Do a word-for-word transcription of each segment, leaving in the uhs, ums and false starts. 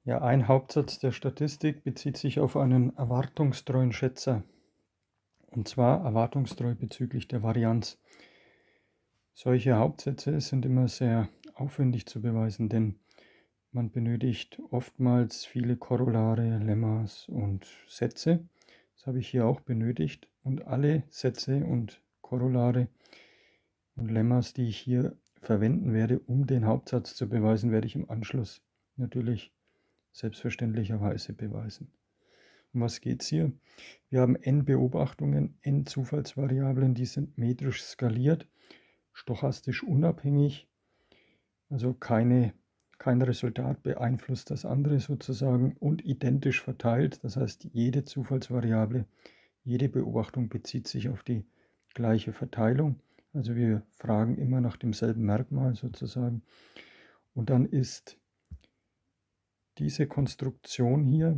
Ja, ein Hauptsatz der Statistik bezieht sich auf einen erwartungstreuen Schätzer, und zwar erwartungstreu bezüglich der Varianz. Solche Hauptsätze sind immer sehr aufwendig zu beweisen, denn man benötigt oftmals viele Korollare, Lemmas und Sätze. Das habe ich hier auch benötigt, und alle Sätze und Korollare und Lemmas, die ich hier verwenden werde, um den Hauptsatz zu beweisen, werde ich im Anschluss natürlich selbstverständlicherweise beweisen. Um was geht es hier? Wir haben n Beobachtungen, n Zufallsvariablen, die sind metrisch skaliert, stochastisch unabhängig, also keine, kein Resultat beeinflusst das andere sozusagen, und identisch verteilt. Das heißt, jede Zufallsvariable, jede Beobachtung bezieht sich auf die gleiche Verteilung. Also wir fragen immer nach demselben Merkmal sozusagen. Und dann ist diese Konstruktion hier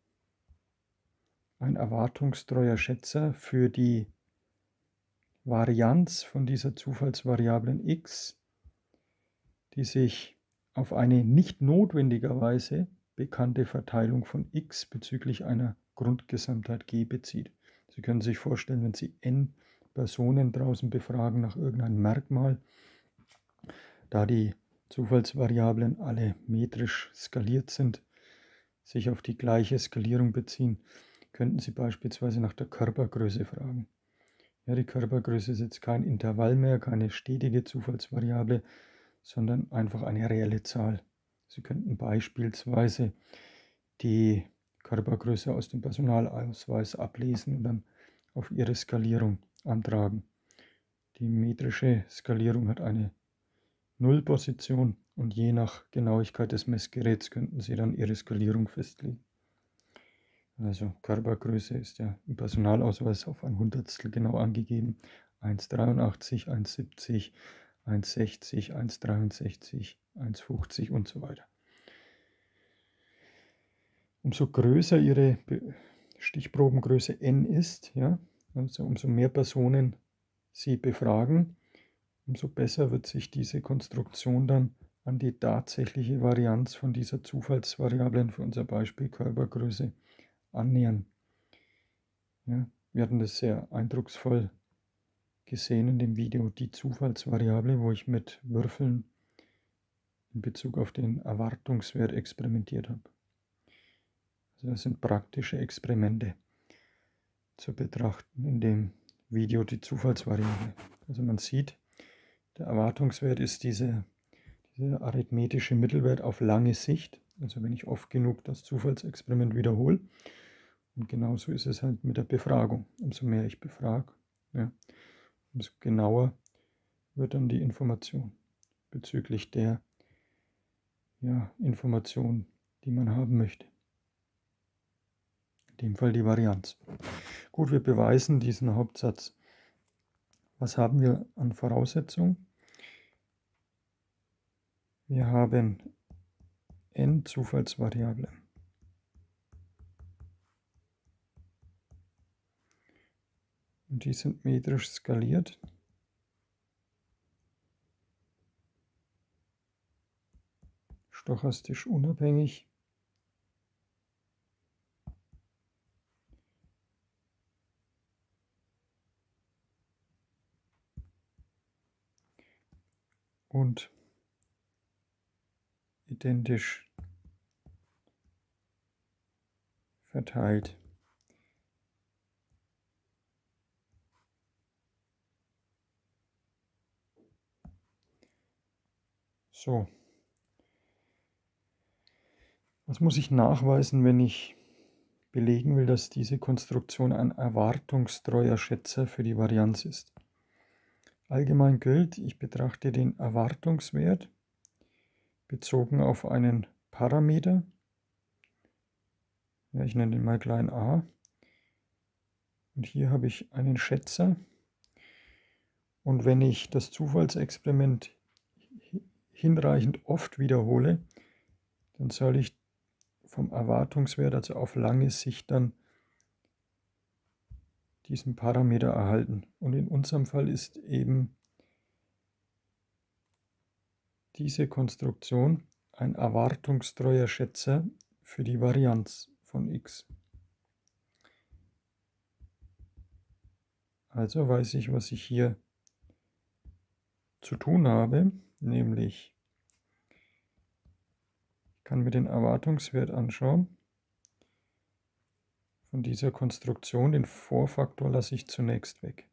ein erwartungstreuer Schätzer für die Varianz von dieser Zufallsvariablen x, die sich auf eine nicht notwendigerweise bekannte Verteilung von x bezüglich einer Grundgesamtheit G bezieht. Sie können sich vorstellen, wenn Sie n Personen draußen befragen nach irgendeinem Merkmal, da die Zufallsvariablen alle metrisch skaliert sind, sich auf die gleiche Skalierung beziehen, könnten Sie beispielsweise nach der Körpergröße fragen. Ja, die Körpergröße ist jetzt kein Intervall mehr, keine stetige Zufallsvariable, sondern einfach eine reelle Zahl. Sie könnten beispielsweise die Körpergröße aus dem Personalausweis ablesen und dann auf ihre Skalierung antragen. Die metrische Skalierung hat eine Nullposition, und je nach Genauigkeit des Messgeräts könnten Sie dann Ihre Skalierung festlegen. Also Körpergröße ist ja im Personalausweis auf ein Hundertstel genau angegeben. eins Komma dreiundachtzig, eins Komma siebzig, eins Komma sechzig, eins Komma dreiundsechzig, eins Komma fünfzig und so weiter. Umso größer Ihre Stichprobengröße n ist, ja, also umso mehr Personen Sie befragen, umso besser wird sich diese Konstruktion dann an die tatsächliche Varianz von dieser Zufallsvariablen für unser Beispiel Körpergröße annähern. Ja, wir hatten das sehr eindrucksvoll gesehen in dem Video, die Zufallsvariable, wo ich mit Würfeln in Bezug auf den Erwartungswert experimentiert habe. Also das sind praktische Experimente zu betrachten in dem Video, die Zufallsvariable. Also man sieht, der Erwartungswert ist diese, dieser arithmetische Mittelwert auf lange Sicht. Also wenn ich oft genug das Zufallsexperiment wiederhole. Und genauso ist es halt mit der Befragung. Umso mehr ich befrage, ja, umso genauer wird dann die Information bezüglich der ja, Information, die man haben möchte. In dem Fall die Varianz. Gut, wir beweisen diesen Hauptsatz. Was haben wir an Voraussetzungen? Wir haben n Zufallsvariablen. Und die sind metrisch skaliert. Stochastisch unabhängig. Und identisch verteilt. So. Was muss ich nachweisen, wenn ich belegen will, dass diese Konstruktion ein erwartungstreuer Schätzer für die Varianz ist? Allgemein gilt, ich betrachte den Erwartungswert bezogen auf einen Parameter. Ja, ich nenne den mal klein a. Und hier habe ich einen Schätzer. Und wenn ich das Zufallsexperiment hinreichend oft wiederhole, dann soll ich vom Erwartungswert, also auf lange Sicht, dann diesen Parameter erhalten. Und in unserem Fall ist eben diese Konstruktion ein erwartungstreuer Schätzer für die Varianz von x. Also weiß ich, was ich hier zu tun habe, nämlich ich kann mir den Erwartungswert anschauen. Von dieser Konstruktion, den Vorfaktor lasse ich zunächst weg.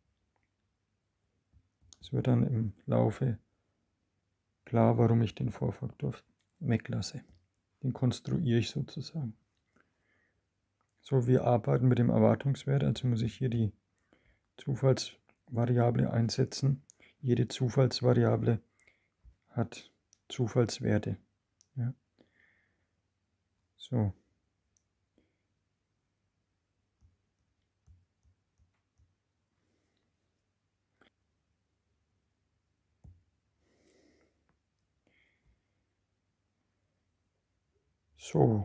Es wird dann im Laufe klar, warum ich den Vorfaktor weglasse. Den konstruiere ich sozusagen. So, wir arbeiten mit dem Erwartungswert, also muss ich hier die Zufallsvariable einsetzen. Jede Zufallsvariable hat Zufallswerte. Ja. So. So.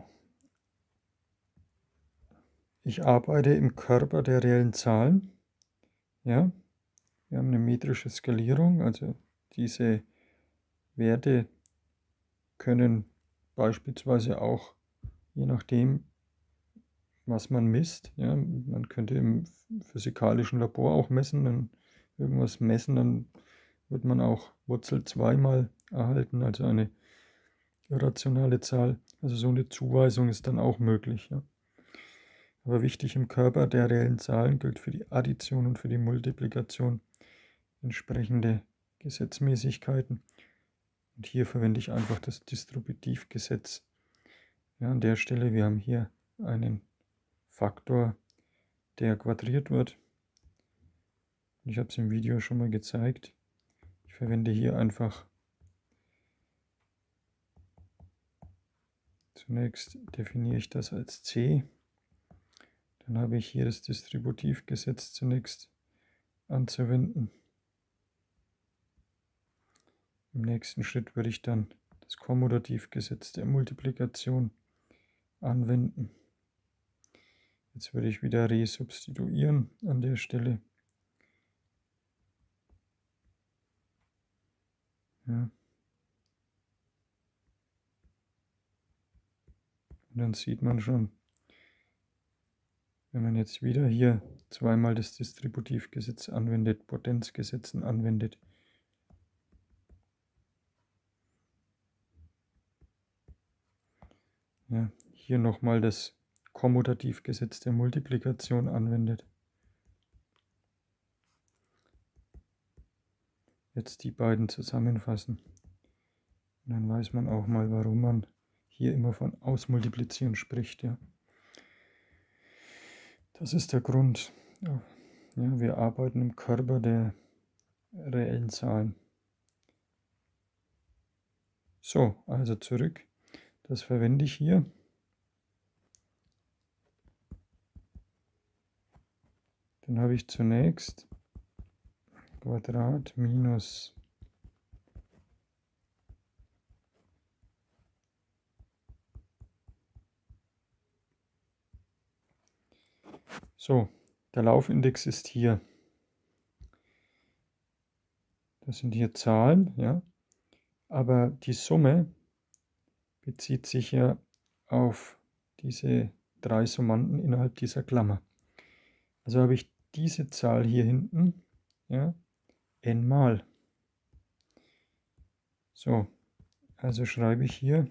Ich arbeite im Körper der reellen Zahlen. Ja. Wir haben eine metrische Skalierung, also diese Werte können beispielsweise auch, je nachdem, was man misst, ja, man könnte im physikalischen Labor auch messen, dann irgendwas messen, dann wird man auch Wurzel zwei mal erhalten, also eine irrationale Zahl. Also so eine Zuweisung ist dann auch möglich. Ja. Aber wichtig im Körper der reellen Zahlen gilt für die Addition und für die Multiplikation entsprechende Gesetzmäßigkeiten. Und hier verwende ich einfach das Distributivgesetz. Ja, an der Stelle, wir haben hier einen Faktor, der quadriert wird. Ich habe es im Video schon mal gezeigt. Ich verwende hier einfach zunächst definiere ich das als c. Dann habe ich hier das Distributivgesetz zunächst anzuwenden. Im nächsten Schritt würde ich dann das Kommutativgesetz der Multiplikation anwenden. Jetzt würde ich wieder resubstituieren an der Stelle. Ja. Und dann sieht man schon, wenn man jetzt wieder hier zweimal das Distributivgesetz anwendet, Potenzgesetzen anwendet, ja, hier nochmal das Kommutativgesetz der Multiplikation anwendet. Jetzt die beiden zusammenfassen. Und dann weiß man auch mal, warum man hier immer von Ausmultiplizieren spricht. Ja. Das ist der Grund. Ja, wir arbeiten im Körper der reellen Zahlen. So, also zurück. Das verwende ich hier. Dann habe ich zunächst Quadrat minus so, der Laufindex ist hier. Das sind hier Zahlen, ja. Aber die Summe bezieht sich ja auf diese drei Summanden innerhalb dieser Klammer. Also habe ich diese Zahl hier hinten, ja, n mal. So, also schreibe ich hier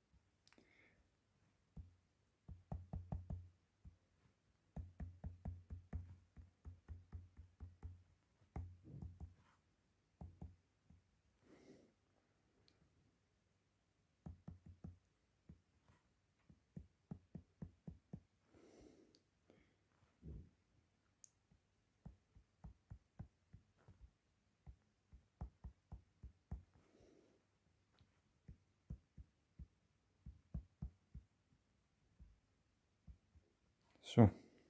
so.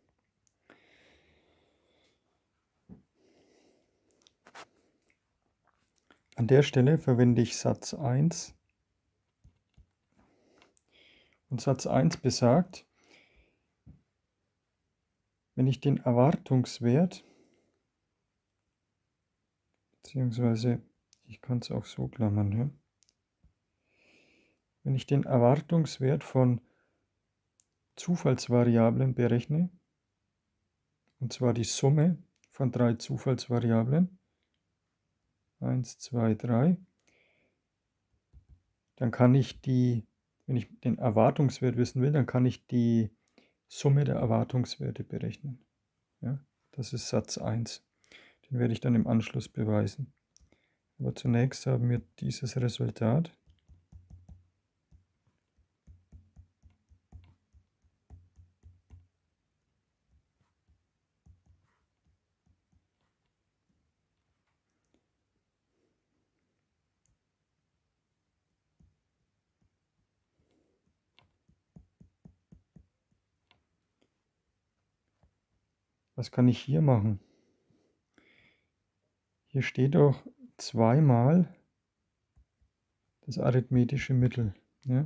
An der Stelle verwende ich Satz eins. Und Satz eins besagt, wenn ich den Erwartungswert, beziehungsweise ich kann es auch so klammern, ja, wenn ich den Erwartungswert von Zufallsvariablen berechne, und zwar die Summe von drei Zufallsvariablen, eins, zwei, drei, dann kann ich die, wenn ich den Erwartungswert wissen will, dann kann ich die Summe der Erwartungswerte berechnen. Ja, das ist Satz eins. Den werde ich dann im Anschluss beweisen. Aber zunächst haben wir dieses Resultat. Was kann ich hier machen? Hier steht doch zweimal das arithmetische Mittel. Ja?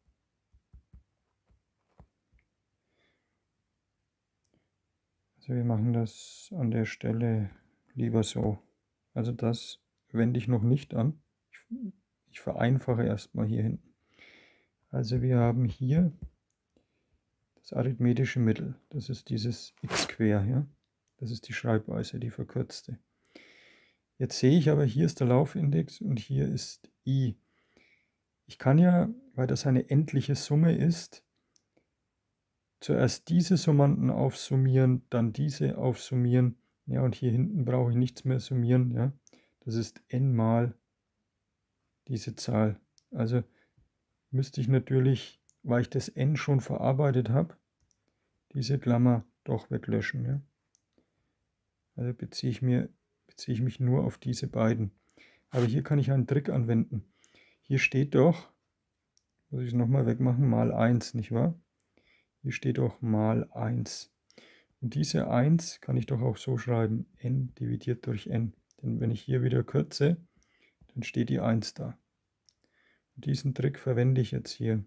Also wir machen das an der Stelle lieber so. Also das wende ich noch nicht an. Ich, ich vereinfache erstmal hier hinten. Also wir haben hier das arithmetische Mittel. Das ist dieses x quer. Ja? Das ist die Schreibweise, die verkürzte. Jetzt sehe ich aber, hier ist der Laufindex und hier ist i. Ich kann ja, weil das eine endliche Summe ist, zuerst diese Summanden aufsummieren, dann diese aufsummieren. Ja, und hier hinten brauche ich nichts mehr summieren. Ja. Das ist n mal diese Zahl. Also müsste ich natürlich, weil ich das n schon verarbeitet habe, diese Klammer doch weglöschen. Ja. Also beziehe ich, mir, beziehe ich mich nur auf diese beiden. Aber hier kann ich einen Trick anwenden. Hier steht doch, muss ich es nochmal wegmachen, mal eins, nicht wahr? Hier steht doch mal eins. Und diese eins kann ich doch auch so schreiben, n dividiert durch n. Denn wenn ich hier wieder kürze, dann steht die eins da. Und diesen Trick verwende ich jetzt hier.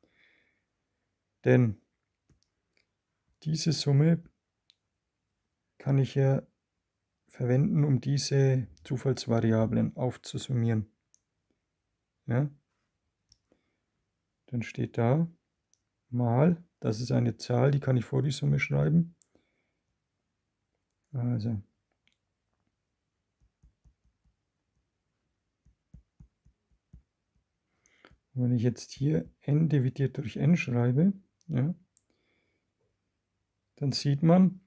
Denn diese Summe kann ich ja verwenden, um diese Zufallsvariablen aufzusummieren. Ja? Dann steht da mal, das ist eine Zahl, die kann ich vor die Summe schreiben. Also wenn ich jetzt hier n dividiert durch n schreibe, ja, dann sieht man,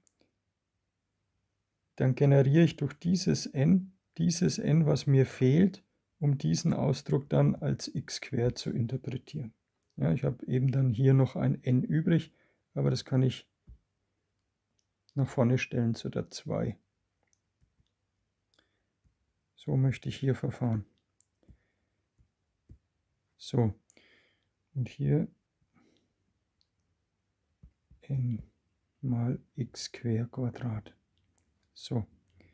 dann generiere ich durch dieses n, dieses n, was mir fehlt, um diesen Ausdruck dann als x quer zu interpretieren. Ja, ich habe eben dann hier noch ein n übrig, aber das kann ich nach vorne stellen zu der zwei. So möchte ich hier verfahren. So, und hier n mal x quer Quadrat. So.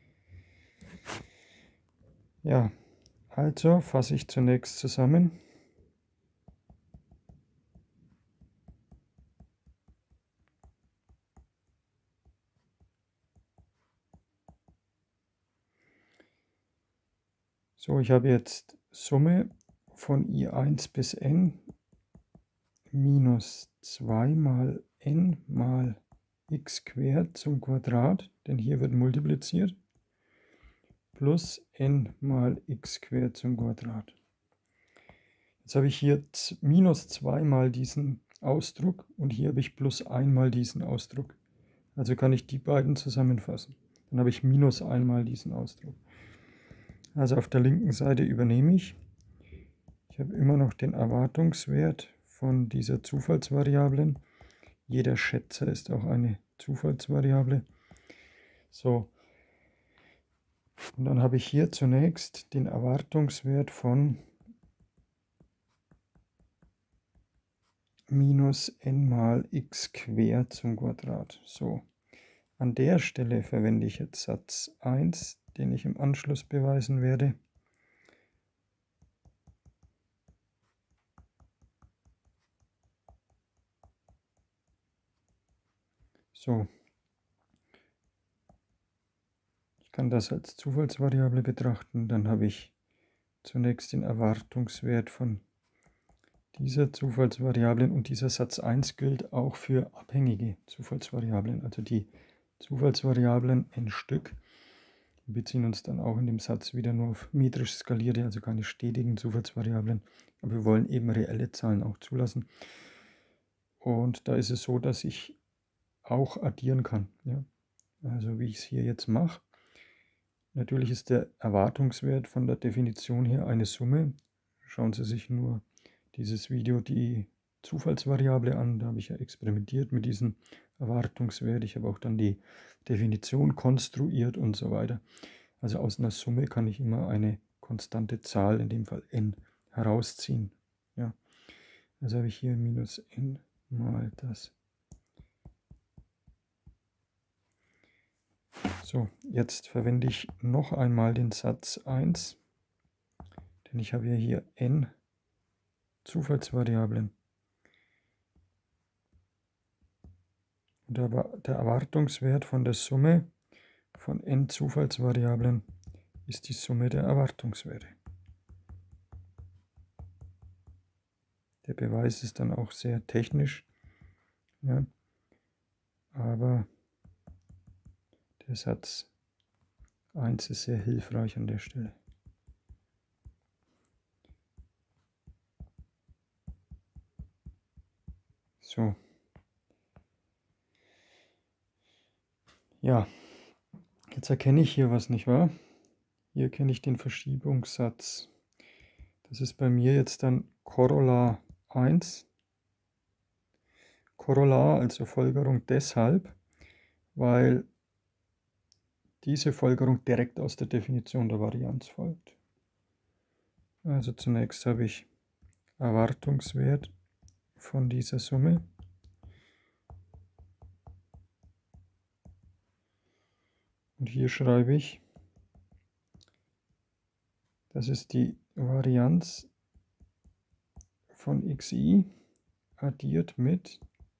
Ja, also fasse ich zunächst zusammen. So, ich habe jetzt Summe von i eins bis n minus zwei mal n mal x quer zum Quadrat, denn hier wird multipliziert, plus n mal x quer zum Quadrat. Jetzt habe ich hier minus zwei mal diesen Ausdruck und hier habe ich plus ein mal diesen Ausdruck. Also kann ich die beiden zusammenfassen. Dann habe ich minus ein mal diesen Ausdruck. Also auf der linken Seite übernehme ich. Ich habe immer noch den Erwartungswert von dieser Zufallsvariablen. Jeder Schätzer ist auch eine Zufallsvariable. So. Und dann habe ich hier zunächst den Erwartungswert von minus n mal x quer zum Quadrat. So. An der Stelle verwende ich jetzt Satz eins, den ich im Anschluss beweisen werde. So. Ich kann das als Zufallsvariable betrachten. Dann habe ich zunächst den Erwartungswert von dieser Zufallsvariablen, und dieser Satz eins gilt auch für abhängige Zufallsvariablen. Also die Zufallsvariablen n Stück beziehen uns dann auch in dem Satz wieder nur auf metrisch skalierte, also keine stetigen Zufallsvariablen. Aber wir wollen eben reelle Zahlen auch zulassen. Und da ist es so, dass ich auch addieren kann. Ja? Also wie ich es hier jetzt mache. Natürlich ist der Erwartungswert von der Definition her eine Summe. Schauen Sie sich nur dieses Video die Zufallsvariable an. Da habe ich ja experimentiert mit diesem Erwartungswert. Ich habe auch dann die Definition konstruiert und so weiter. Also aus einer Summe kann ich immer eine konstante Zahl, in dem Fall n, herausziehen. Ja. Also habe ich hier minus n mal das. So, jetzt verwende ich noch einmal den Satz eins, denn ich habe ja hier n Zufallsvariablen. Und der Erwartungswert von der Summe von n Zufallsvariablen ist die Summe der Erwartungswerte. Der Beweis ist dann auch sehr technisch, ja, aber der Satz eins ist sehr hilfreich an der Stelle. So. Ja, jetzt erkenne ich hier was, nicht wahr? Hier erkenne ich den Verschiebungssatz. Das ist bei mir jetzt dann Korollar eins. Korollar, also Folgerung deshalb, weil diese Folgerung direkt aus der Definition der Varianz folgt. Also zunächst habe ich Erwartungswert von dieser Summe. Und hier schreibe ich, das ist die Varianz von xi addiert mit,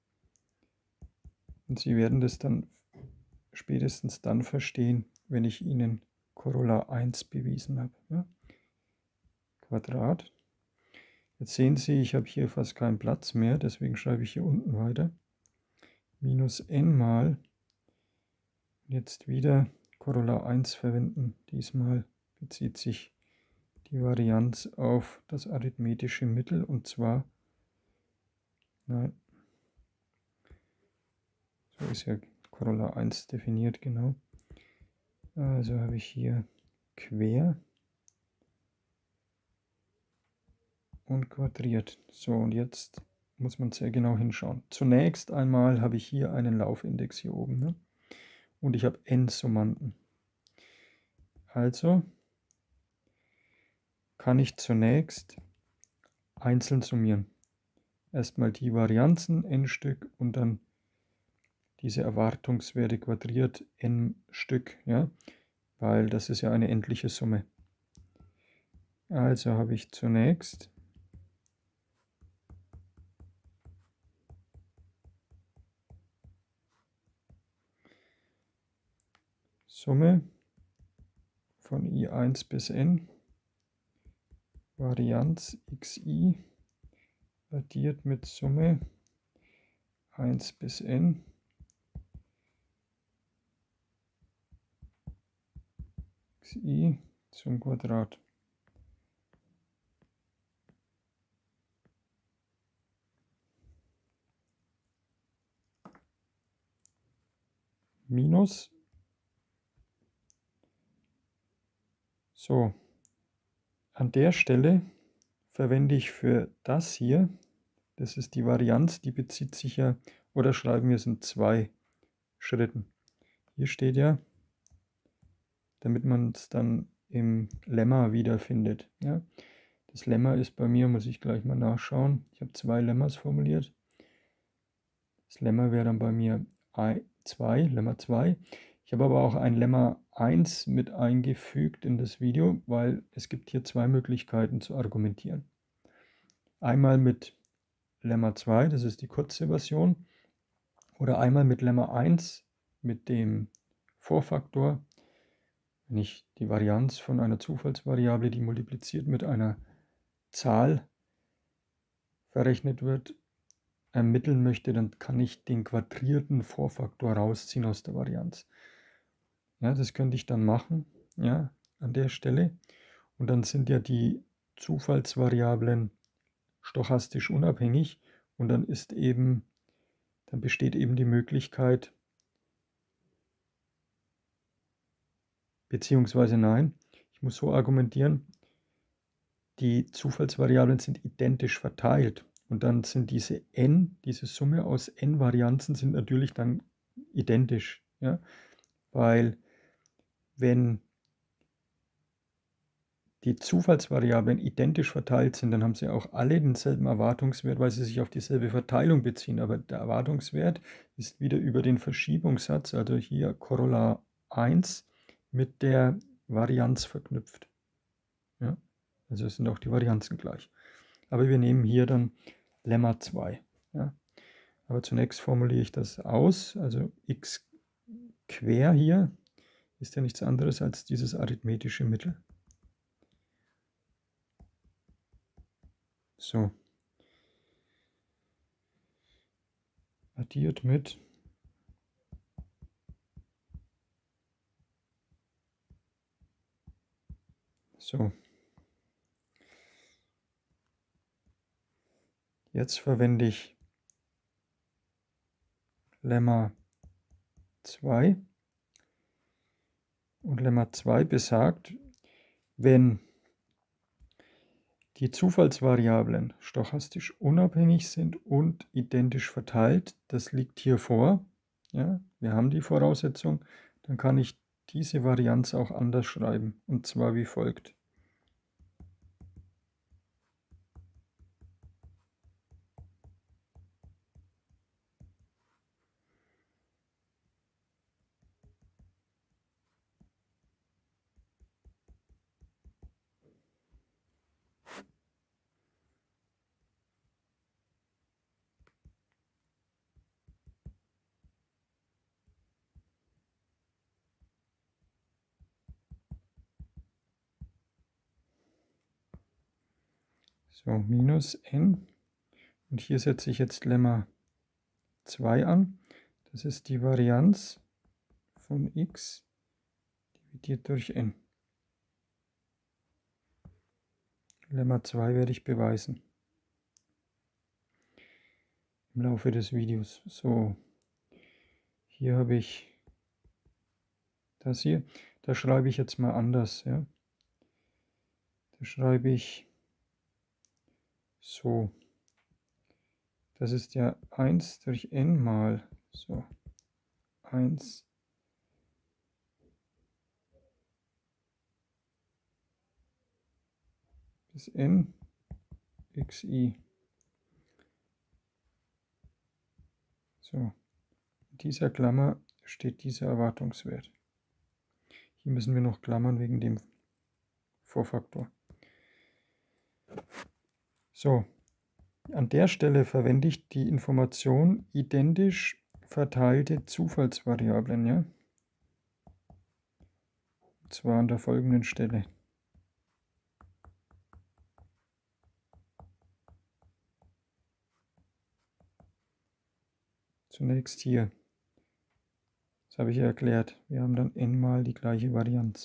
und Sie werden das dann spätestens dann verstehen, wenn ich Ihnen Korollar eins bewiesen habe. Ja? Quadrat. Jetzt sehen Sie, ich habe hier fast keinen Platz mehr, deswegen schreibe ich hier unten weiter. Minus n mal, jetzt wieder Korollar eins verwenden. Diesmal bezieht sich die Varianz auf das arithmetische Mittel, und zwar, nein, so ist ja Korollar eins definiert, genau. Also habe ich hier quer und quadriert. So, und jetzt muss man sehr genau hinschauen. Zunächst einmal habe ich hier einen Laufindex hier oben, ne? Und ich habe n Summanden. Also kann ich zunächst einzeln summieren. Erstmal die Varianzen n Stück und dann diese Erwartungswerte quadriert n Stück, ja, weil das ist ja eine endliche Summe. Also habe ich zunächst Summe von i eins bis n, Varianz xi addiert mit Summe eins bis n xi zum Quadrat. Minus. So, an der Stelle verwende ich für das hier, das ist die Varianz, die bezieht sich ja, oder schreiben wir es in zwei Schritten. Hier steht ja, damit man es dann im Lemma wiederfindet. Ja. Das Lemma ist bei mir, muss ich gleich mal nachschauen, ich habe zwei Lemmas formuliert. Das Lemma wäre dann bei mir zwei, Lemma zwei. Ich habe aber auch ein Lemma eins mit eingefügt in das Video, weil es gibt hier zwei Möglichkeiten zu argumentieren. Einmal mit Lemma zwei, das ist die kurze Version, oder einmal mit Lemma eins mit dem Vorfaktor. Wenn ich die Varianz von einer Zufallsvariable, die multipliziert mit einer Zahl verrechnet wird, ermitteln möchte, dann kann ich den quadrierten Vorfaktor rausziehen aus der Varianz. Ja, das könnte ich dann machen, ja, an der Stelle. Und dann sind ja die Zufallsvariablen stochastisch unabhängig und dann ist eben, dann besteht eben die Möglichkeit, beziehungsweise nein, ich muss so argumentieren, die Zufallsvariablen sind identisch verteilt und dann sind diese n, diese Summe aus n Varianzen sind natürlich dann identisch, ja, weil wenn die Zufallsvariablen identisch verteilt sind, dann haben sie auch alle denselben Erwartungswert, weil sie sich auf dieselbe Verteilung beziehen. Aber der Erwartungswert ist wieder über den Verschiebungssatz, also hier Korollar eins, mit der Varianz verknüpft. Ja? Also sind auch die Varianzen gleich. Aber wir nehmen hier dann Lemma zwei. Ja? Aber zunächst formuliere ich das aus, also x quer hier ist ja nichts anderes als dieses arithmetische Mittel. So. Addiert mit so. Jetzt verwende ich Lemma zwei. Und Lemma zwei besagt, wenn die Zufallsvariablen stochastisch unabhängig sind und identisch verteilt, das liegt hier vor, ja, wir haben die Voraussetzung, dann kann ich diese Varianz auch anders schreiben, und zwar wie folgt. So, minus n. Und hier setze ich jetzt Lemma zwei an. Das ist die Varianz von x dividiert durch n. Lemma zwei werde ich beweisen im Laufe des Videos. So, hier habe ich das hier. Da schreibe ich jetzt mal anders. Ja. Da schreibe ich so. Das ist ja eins durch n mal so eins bis n xi. So, in dieser Klammer steht dieser Erwartungswert. Hier müssen wir noch klammern wegen dem Vorfaktor. So, an der Stelle verwende ich die Information identisch verteilte Zufallsvariablen, ja? Und zwar an der folgenden Stelle. Zunächst hier. Das habe ich ja erklärt. Wir haben dann n mal die gleiche Varianz.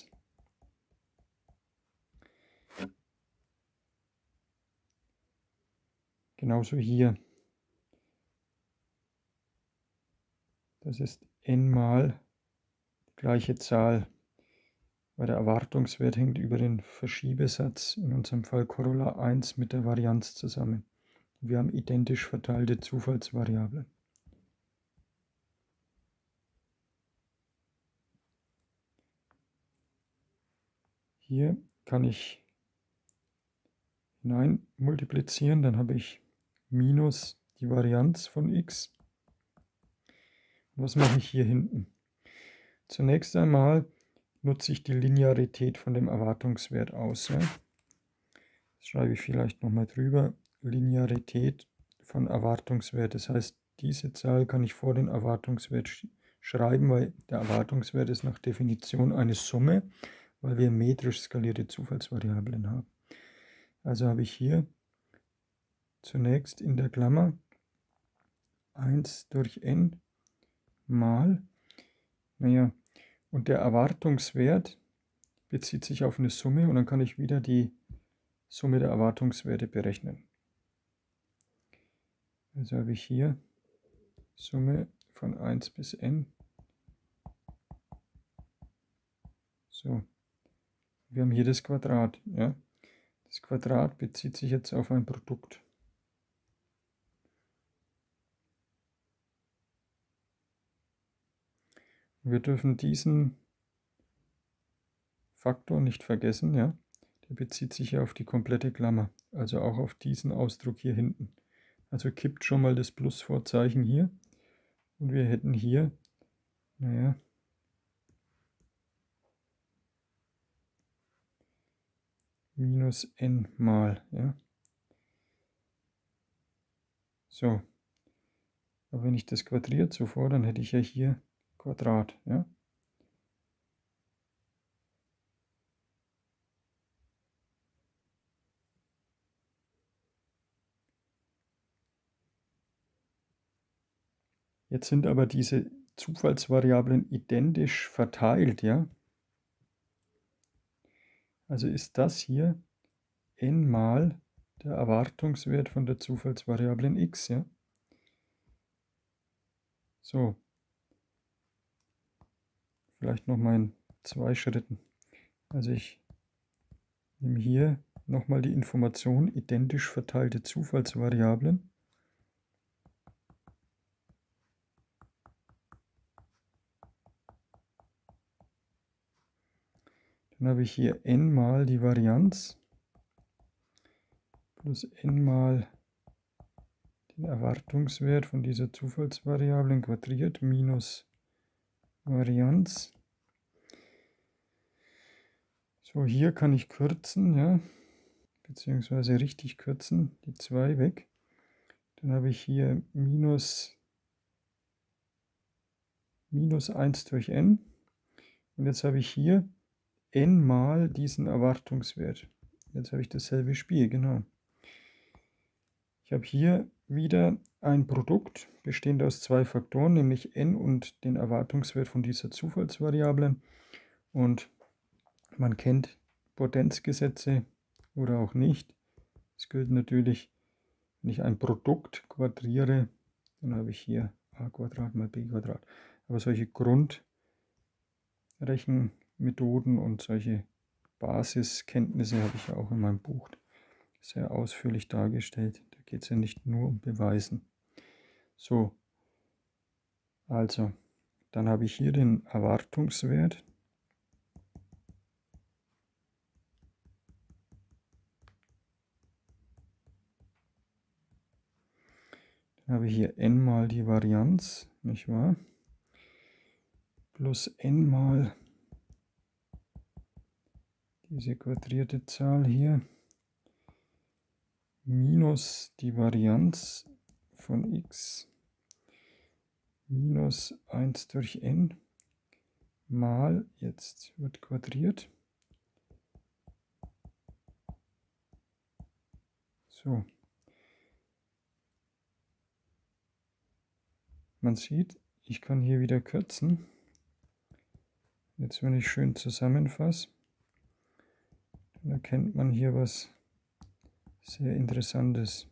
Genauso hier. Das ist n mal die gleiche Zahl, weil der Erwartungswert hängt über den Verschiebesatz, in unserem Fall Korollar eins, mit der Varianz zusammen. Wir haben identisch verteilte Zufallsvariablen. Hier kann ich hinein multiplizieren, dann habe ich minus die Varianz von x. Und was mache ich hier hinten? Zunächst einmal nutze ich die Linearität von dem Erwartungswert aus. Ja? Das schreibe ich vielleicht nochmal drüber. Linearität von Erwartungswert. Das heißt, diese Zahl kann ich vor den Erwartungswert sch schreiben, weil der Erwartungswert ist nach Definition eine Summe, weil wir metrisch skalierte Zufallsvariablen haben. Also habe ich hier zunächst in der Klammer eins durch n mal, naja, und der Erwartungswert bezieht sich auf eine Summe und dann kann ich wieder die Summe der Erwartungswerte berechnen. Also habe ich hier Summe von eins bis n. So, wir haben hier das Quadrat. Ja? Das Quadrat bezieht sich jetzt auf ein Produkt. Wir dürfen diesen Faktor nicht vergessen. Ja? Der bezieht sich ja auf die komplette Klammer, also auch auf diesen Ausdruck hier hinten. Also kippt schon mal das Plusvorzeichen hier und wir hätten hier, naja, minus n mal. Ja? So, aber wenn ich das quadriert zuvor, dann hätte ich ja hier Quadrat. Ja? Jetzt sind aber diese Zufallsvariablen identisch verteilt, ja? Also ist das hier n mal der Erwartungswert von der Zufallsvariablen x, ja? So. Vielleicht nochmal in zwei Schritten. Also ich nehme hier nochmal die Information identisch verteilte Zufallsvariablen. Dann habe ich hier n mal die Varianz plus n mal den Erwartungswert von dieser Zufallsvariablen quadriert minus Varianz. So, hier kann ich kürzen, ja, beziehungsweise richtig kürzen, die zwei weg. Dann habe ich hier minus, minus eins durch n. Und jetzt habe ich hier n mal diesen Erwartungswert. Jetzt habe ich dasselbe Spiel, genau. Ich habe hier wieder ein Produkt, bestehend aus zwei Faktoren, nämlich n und den Erwartungswert von dieser Zufallsvariable. Und man kennt Potenzgesetze oder auch nicht. Es gilt natürlich, wenn ich ein Produkt quadriere, dann habe ich hier a Quadrat mal b Quadrat. Aber solche Grundrechenmethoden und solche Basiskenntnisse habe ich ja auch in meinem Buch sehr ausführlich dargestellt. Da geht es ja nicht nur um Beweisen. So, also, dann habe ich hier den Erwartungswert. Dann habe ich hier n mal die Varianz, nicht wahr? Plus n mal diese quadrierte Zahl hier minus die Varianz von x minus eins durch n mal, jetzt wird quadriert. So. Man sieht, ich kann hier wieder kürzen. Jetzt, wenn ich schön zusammenfasse, dann erkennt man hier was sehr Interessantes.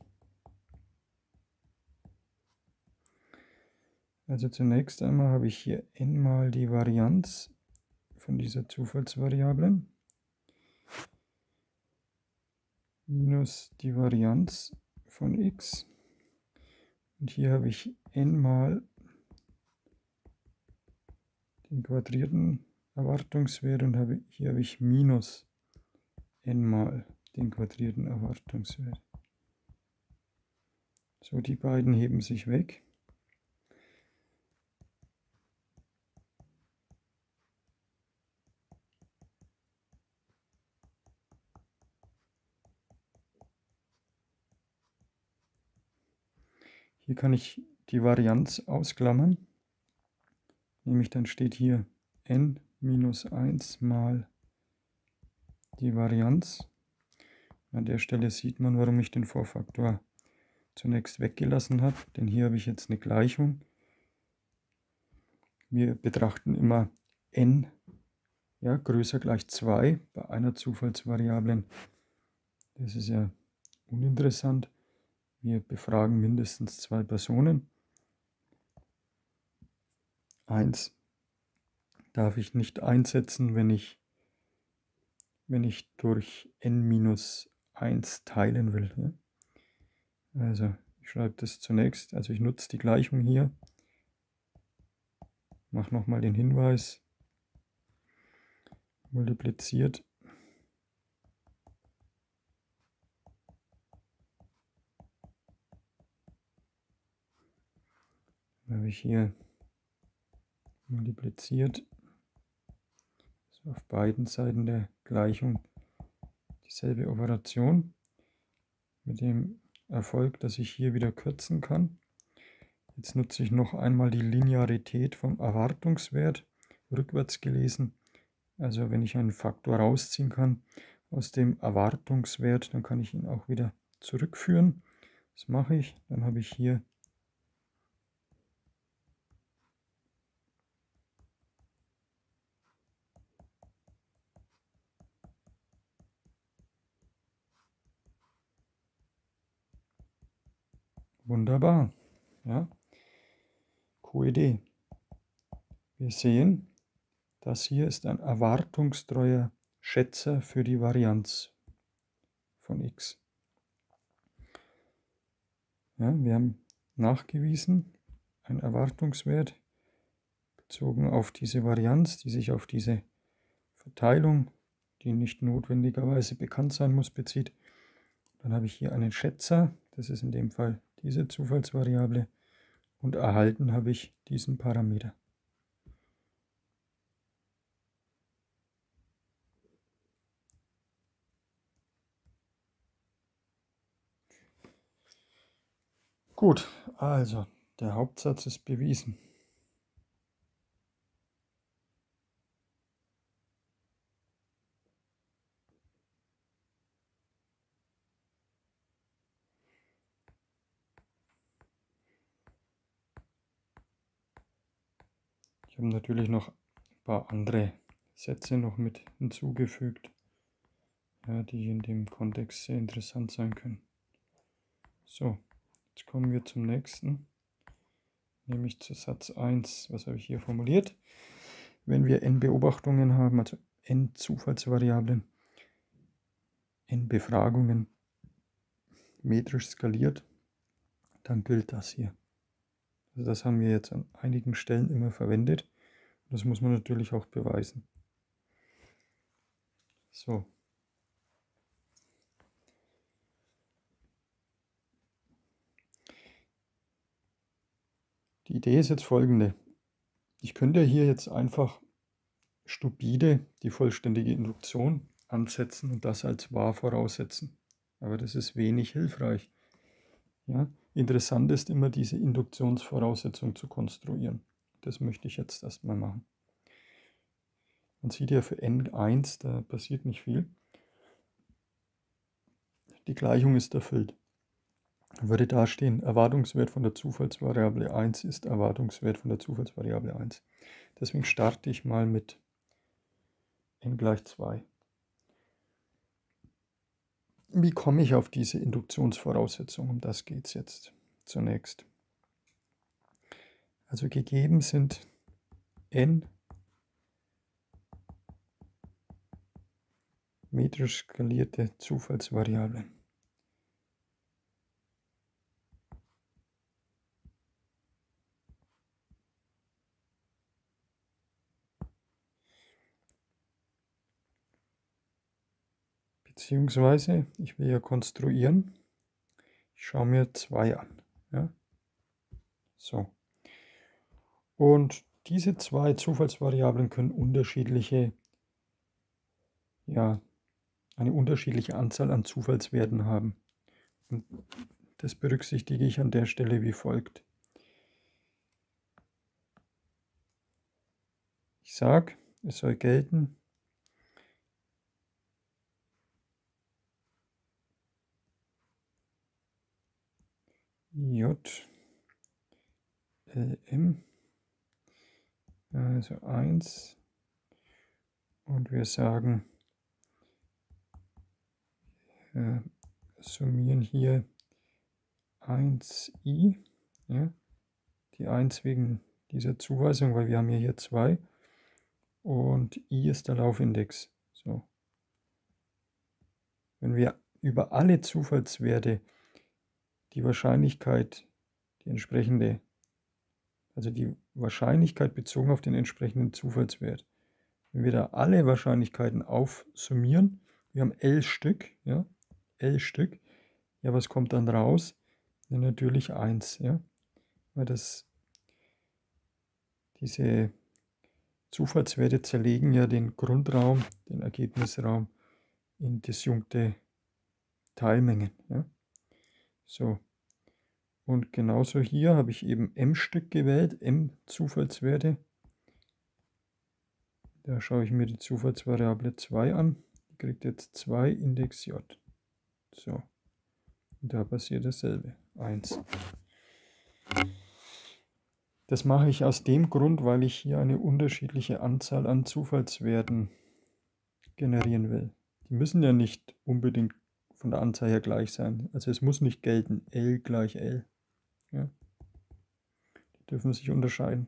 Also zunächst einmal habe ich hier n mal die Varianz von dieser Zufallsvariable minus die Varianz von x. Und hier habe ich n mal den quadrierten Erwartungswert und habe, hier habe ich minus n mal den quadrierten Erwartungswert. So, die beiden heben sich weg. Hier kann ich die Varianz ausklammern, nämlich dann steht hier n minus eins mal die Varianz. An der Stelle sieht man, warum ich den Vorfaktor zunächst weggelassen habe, denn hier habe ich jetzt eine Gleichung. Wir betrachten immer n, ja, größer gleich zwei bei einer Zufallsvariablen. Das ist ja uninteressant. Wir befragen mindestens zwei Personen. eins darf ich nicht einsetzen, wenn ich, wenn ich durch n minus eins teilen will. Ja? Also ich schreibe das zunächst, also ich nutze die Gleichung hier, mache nochmal den Hinweis, multipliziert dann habe ich hier multipliziert, also auf beiden Seiten der Gleichung dieselbe Operation, mit dem Erfolg, dass ich hier wieder kürzen kann. Jetzt nutze ich noch einmal die Linearität vom Erwartungswert, rückwärts gelesen. Also wenn ich einen Faktor rausziehen kann aus dem Erwartungswert, dann kann ich ihn auch wieder zurückführen. Das mache ich. Dann habe ich hier wunderbar. Ja. Q E D. Wir sehen, das hier ist ein erwartungstreuer Schätzer für die Varianz von x. Ja, wir haben nachgewiesen, ein Erwartungswert bezogen auf diese Varianz, die sich auf diese Verteilung, die nicht notwendigerweise bekannt sein muss, bezieht. Dann habe ich hier einen Schätzer, das ist in dem Fall diese Zufallsvariable, und erhalten habe ich diesen Parameter. Gut, also der Hauptsatz ist bewiesen. Ich habe natürlich noch ein paar andere Sätze noch mit hinzugefügt, ja, die in dem Kontext sehr interessant sein können. So, jetzt kommen wir zum nächsten, nämlich zu Satz eins. Was habe ich hier formuliert? Wenn wir n Beobachtungen haben, also n Zufallsvariablen, n Befragungen, metrisch skaliert, dann gilt das hier. Also das haben wir jetzt an einigen Stellen immer verwendet. Das muss man natürlich auch beweisen. So. Die Idee ist jetzt folgende. Ich könnte hier jetzt einfach stupide die vollständige Induktion ansetzen und das als wahr voraussetzen. Aber das ist wenig hilfreich. Ja? Interessant ist immer, diese Induktionsvoraussetzung zu konstruieren. Das möchte ich jetzt erstmal machen. Man sieht ja für n eins, da passiert nicht viel. Die Gleichung ist erfüllt. Würde da stehen, Erwartungswert von der Zufallsvariable eins ist Erwartungswert von der Zufallsvariable eins. Deswegen starte ich mal mit n gleich zwei. Wie komme ich auf diese Induktionsvoraussetzung? Um das geht es jetzt zunächst. Also gegeben sind n metrisch skalierte Zufallsvariablen. Beziehungsweise, ich will ja konstruieren, ich schaue mir zwei an. Ja? So. Und diese zwei Zufallsvariablen können unterschiedliche, ja, eine unterschiedliche Anzahl an Zufallswerten haben. Und das berücksichtige ich an der Stelle wie folgt. Ich sage, es soll gelten, J, L, M, also eins, und wir sagen, äh, summieren hier eins i, ja, die eins wegen dieser Zuweisung, weil wir haben ja hier zwei, und i ist der Laufindex. So. Wenn wir über alle Zufallswerte die Wahrscheinlichkeit, die entsprechende, also die Wahrscheinlichkeit bezogen auf den entsprechenden Zufallswert, wenn wir da alle Wahrscheinlichkeiten aufsummieren, wir haben L Stück, ja, L Stück, ja, was kommt dann raus? Ja, natürlich eins, ja, weil das, diese Zufallswerte zerlegen ja den Grundraum, den Ergebnisraum in disjunkte Teilmengen, ja. So, und genauso hier habe ich eben M Stück gewählt, M Zufallswerte. Da schaue ich mir die Zufallsvariable zwei an, die kriegt jetzt zwei Index J. So, und da passiert dasselbe, eins. Das mache ich aus dem Grund, weil ich hier eine unterschiedliche Anzahl an Zufallswerten generieren will. Die müssen ja nicht unbedingt von der Anzahl her gleich sein. Also es muss nicht gelten, L gleich L. Ja. Die dürfen sich unterscheiden.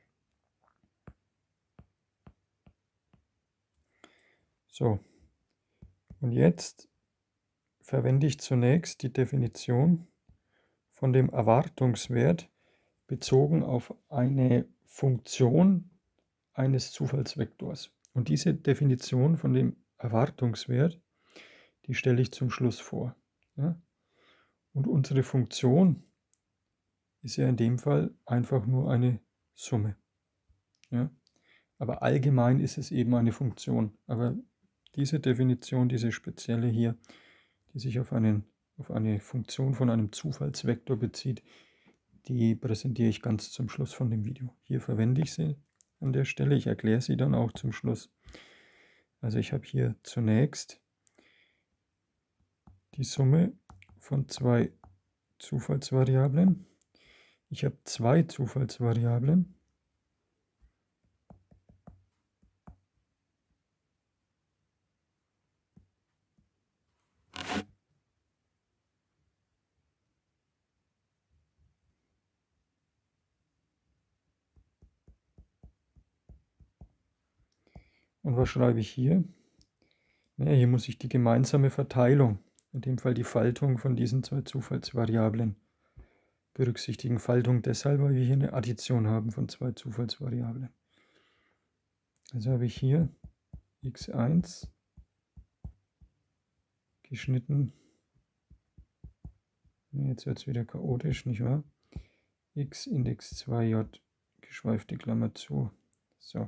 So, und jetzt verwende ich zunächst die Definition von dem Erwartungswert bezogen auf eine Funktion eines Zufallsvektors. Und diese Definition von dem Erwartungswert, die stelle ich zum Schluss vor. Ja? Und unsere Funktion ist ja in dem Fall einfach nur eine Summe. Ja? Aber allgemein ist es eben eine Funktion. Aber diese Definition, diese spezielle hier, die sich auf, einen, auf eine Funktion von einem Zufallsvektor bezieht, die präsentiere ich ganz zum Schluss von dem Video. Hier verwende ich sie an der Stelle. Ich erkläre sie dann auch zum Schluss. Also ich habe hier zunächst die Summe von zwei Zufallsvariablen. Ich habe zwei Zufallsvariablen. Und was schreibe ich hier? Naja, hier muss ich die gemeinsame Verteilung, in dem Fall die Faltung von diesen zwei Zufallsvariablen, berücksichtigen. Faltung deshalb, weil wir hier eine Addition haben von zwei Zufallsvariablen. Also habe ich hier x eins geschnitten, jetzt wird es wieder chaotisch, nicht wahr? X Index zwei J, geschweifte Klammer zu. So.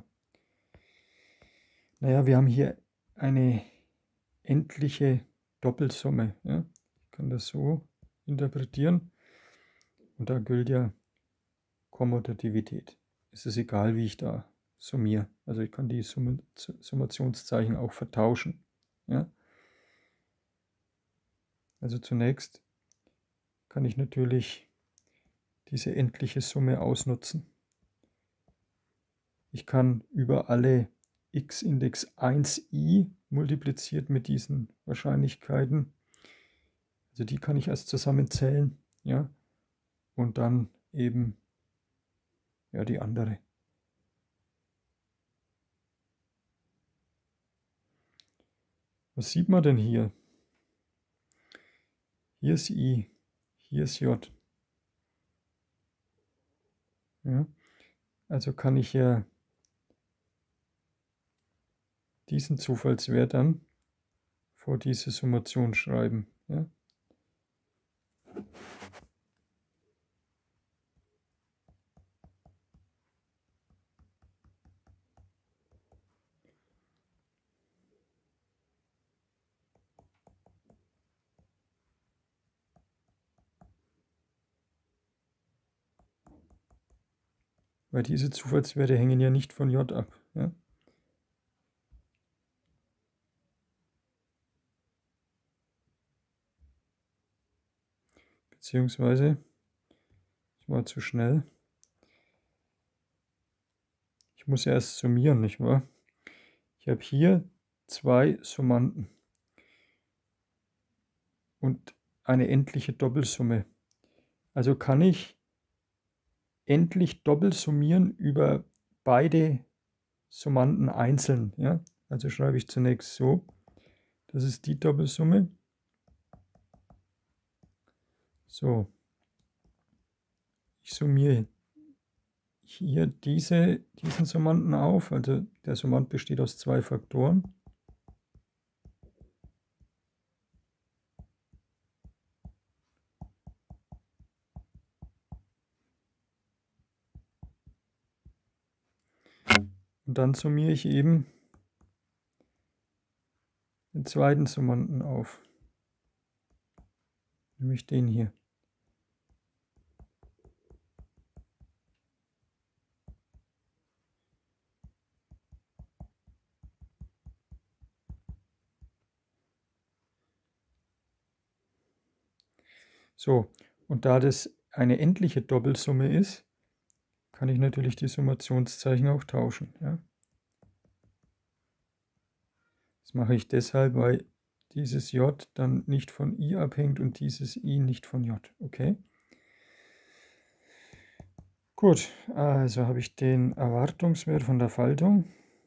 Naja, wir haben hier eine endliche Doppelsumme. Ja? Ich kann das so interpretieren. Und da gilt ja Kommutativität. Es ist egal, wie ich da summiere. Also ich kann die Summ Summationszeichen auch vertauschen. Ja? Also zunächst kann ich natürlich diese endliche Summe ausnutzen. Ich kann über alle x Index eins i multipliziert mit diesen Wahrscheinlichkeiten, also die kann ich erst zusammenzählen, ja, und dann eben ja die andere. Was sieht man denn hier? Hier ist i, hier ist j. Ja, also kann ich ja diesen Zufallswert dann vor diese Summation schreiben. Ja. Weil diese Zufallswerte hängen ja nicht von j ab. Ja. Beziehungsweise war zu schnell. Ich muss erst summieren, nicht wahr? Ich habe hier zwei Summanden und eine endliche Doppelsumme. Also kann ich endlich doppelsummieren über beide Summanden einzeln. Ja? Also schreibe ich zunächst so, das ist die Doppelsumme. So, ich summiere hier diese, diesen Summanden auf, also der Summand besteht aus zwei Faktoren. Und dann summiere ich eben den zweiten Summanden auf, nämlich den hier. So, und da das eine endliche Doppelsumme ist, kann ich natürlich die Summationszeichen auch tauschen. Ja? Das mache ich deshalb, weil dieses J dann nicht von I abhängt und dieses I nicht von J. Okay? Gut, also habe ich den Erwartungswert von der Faltung.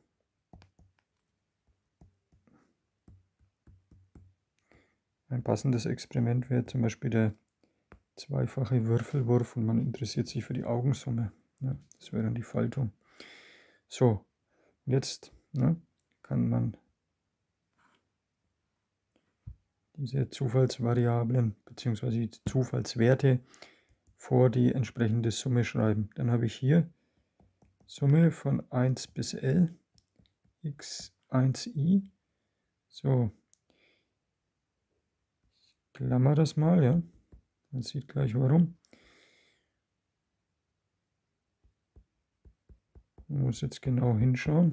Ein passendes Experiment wäre zum Beispiel der zweifache Würfelwurf und man interessiert sich für die Augensumme. Ja, das wäre dann die Faltung. So, jetzt ne, kann man diese Zufallsvariablen bzw. die Zufallswerte vor die entsprechende Summe schreiben. Dann habe ich hier Summe von eins bis L, x eins i. So, ich klammer das mal, ja. Man sieht gleich warum. Man muss jetzt genau hinschauen.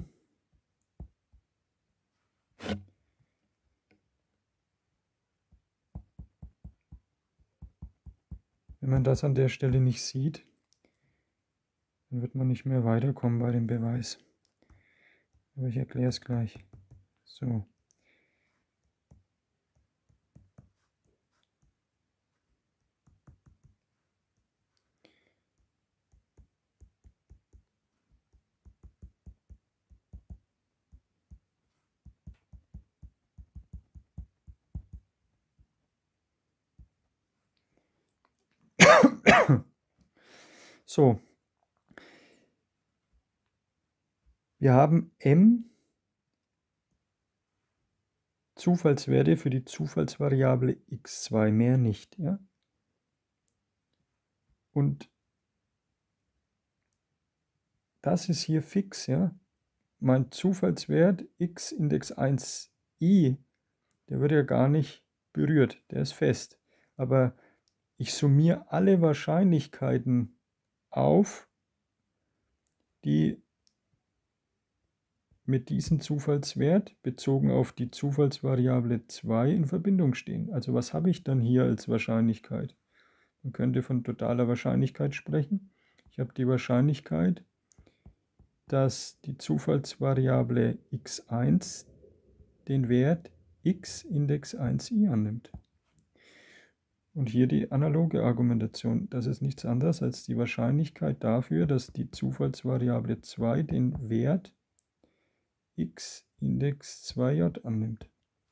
Wenn man das an der Stelle nicht sieht, dann wird man nicht mehr weiterkommen bei dem Beweis. Aber ich erkläre es gleich. So. So. Wir haben m Zufallswerte für die Zufallsvariable x zwei, mehr nicht. Ja? Und das ist hier fix. Ja? Mein Zufallswert x Index eins i, der wird ja gar nicht berührt, der ist fest. Aber ich summiere alle Wahrscheinlichkeiten auf, die mit diesem Zufallswert bezogen auf die Zufallsvariable zwei in Verbindung stehen. Also was habe ich dann hier als Wahrscheinlichkeit? Man könnte von totaler Wahrscheinlichkeit sprechen. Ich habe die Wahrscheinlichkeit, dass die Zufallsvariable x eins den Wert x Index eins i annimmt. Und hier die analoge Argumentation. Das ist nichts anderes als die Wahrscheinlichkeit dafür, dass die Zufallsvariable zwei den Wert x Index zwei j annimmt.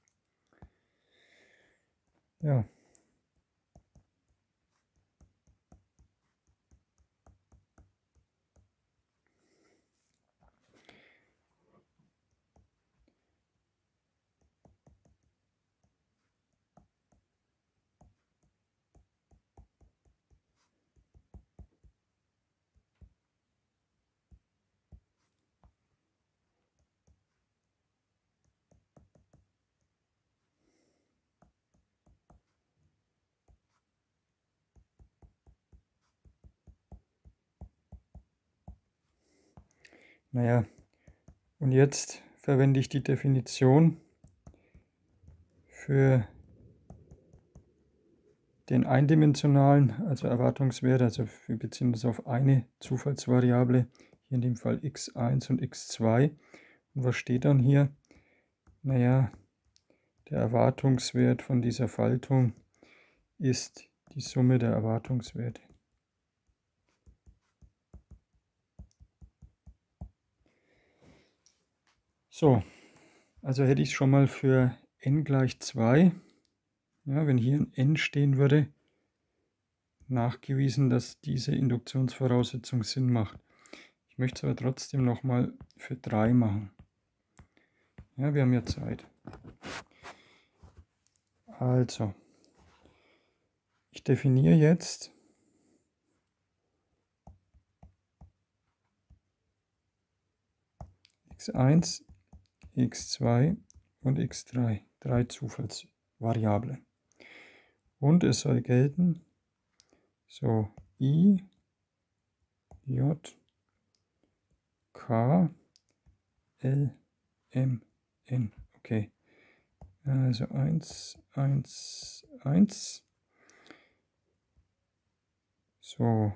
Ja. Naja, und jetzt verwende ich die Definition für den eindimensionalen, also Erwartungswert, also wir beziehen uns auf eine Zufallsvariable, hier in dem Fall x eins und x zwei. Und was steht dann hier? Naja, der Erwartungswert von dieser Faltung ist die Summe der Erwartungswerte. So, also hätte ich es schon mal für n gleich zwei, ja, wenn hier ein n stehen würde, nachgewiesen, dass diese Induktionsvoraussetzung Sinn macht. Ich möchte es aber trotzdem nochmal für drei machen. Ja, wir haben ja Zeit. Also, ich definiere jetzt x eins, x zwei und x drei, drei Zufallsvariablen. Und es soll gelten, so I, J, K, L, M, N. Okay, also eins, eins, eins. So,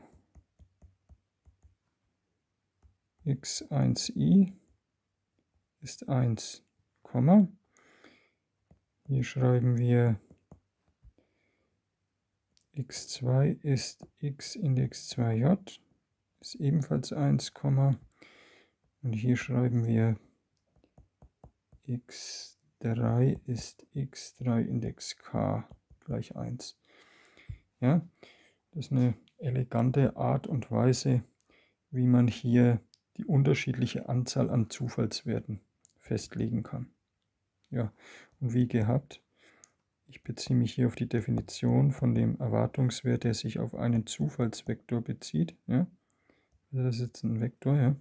x eins i ist eins, hier schreiben wir x zwei ist x Index zwei j, ist ebenfalls eins, und hier schreiben wir x drei ist x drei Index k gleich eins. Ja, das ist eine elegante Art und Weise, wie man hier die unterschiedliche Anzahl an Zufallswerten festlegen kann. Ja, und wie gehabt, ich beziehe mich hier auf die Definition von dem Erwartungswert, der sich auf einen Zufallsvektor bezieht. Ja, also das ist jetzt ein Vektor, ja.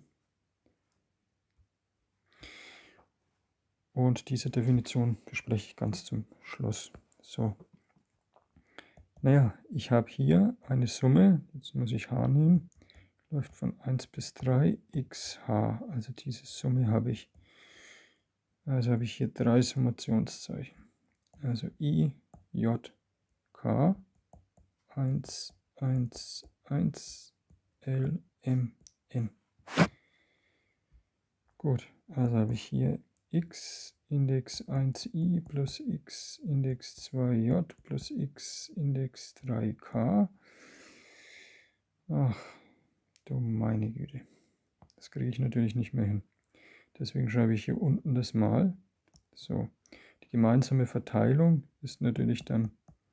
Und diese Definition bespreche ich ganz zum Schluss. So. Naja, ich habe hier eine Summe, jetzt muss ich h nehmen, läuft von eins bis drei, xh, also diese Summe habe ich. Also habe ich hier drei Summationszeichen. Also I, J, K, eins, eins, eins, L, M, N. Gut, also habe ich hier x Index eins i plus x Index zwei j plus x Index drei k. Ach, du meine Güte. Das kriege ich natürlich nicht mehr hin. Deswegen schreibe ich hier unten das Mal. So, die gemeinsame Verteilung ist natürlich dann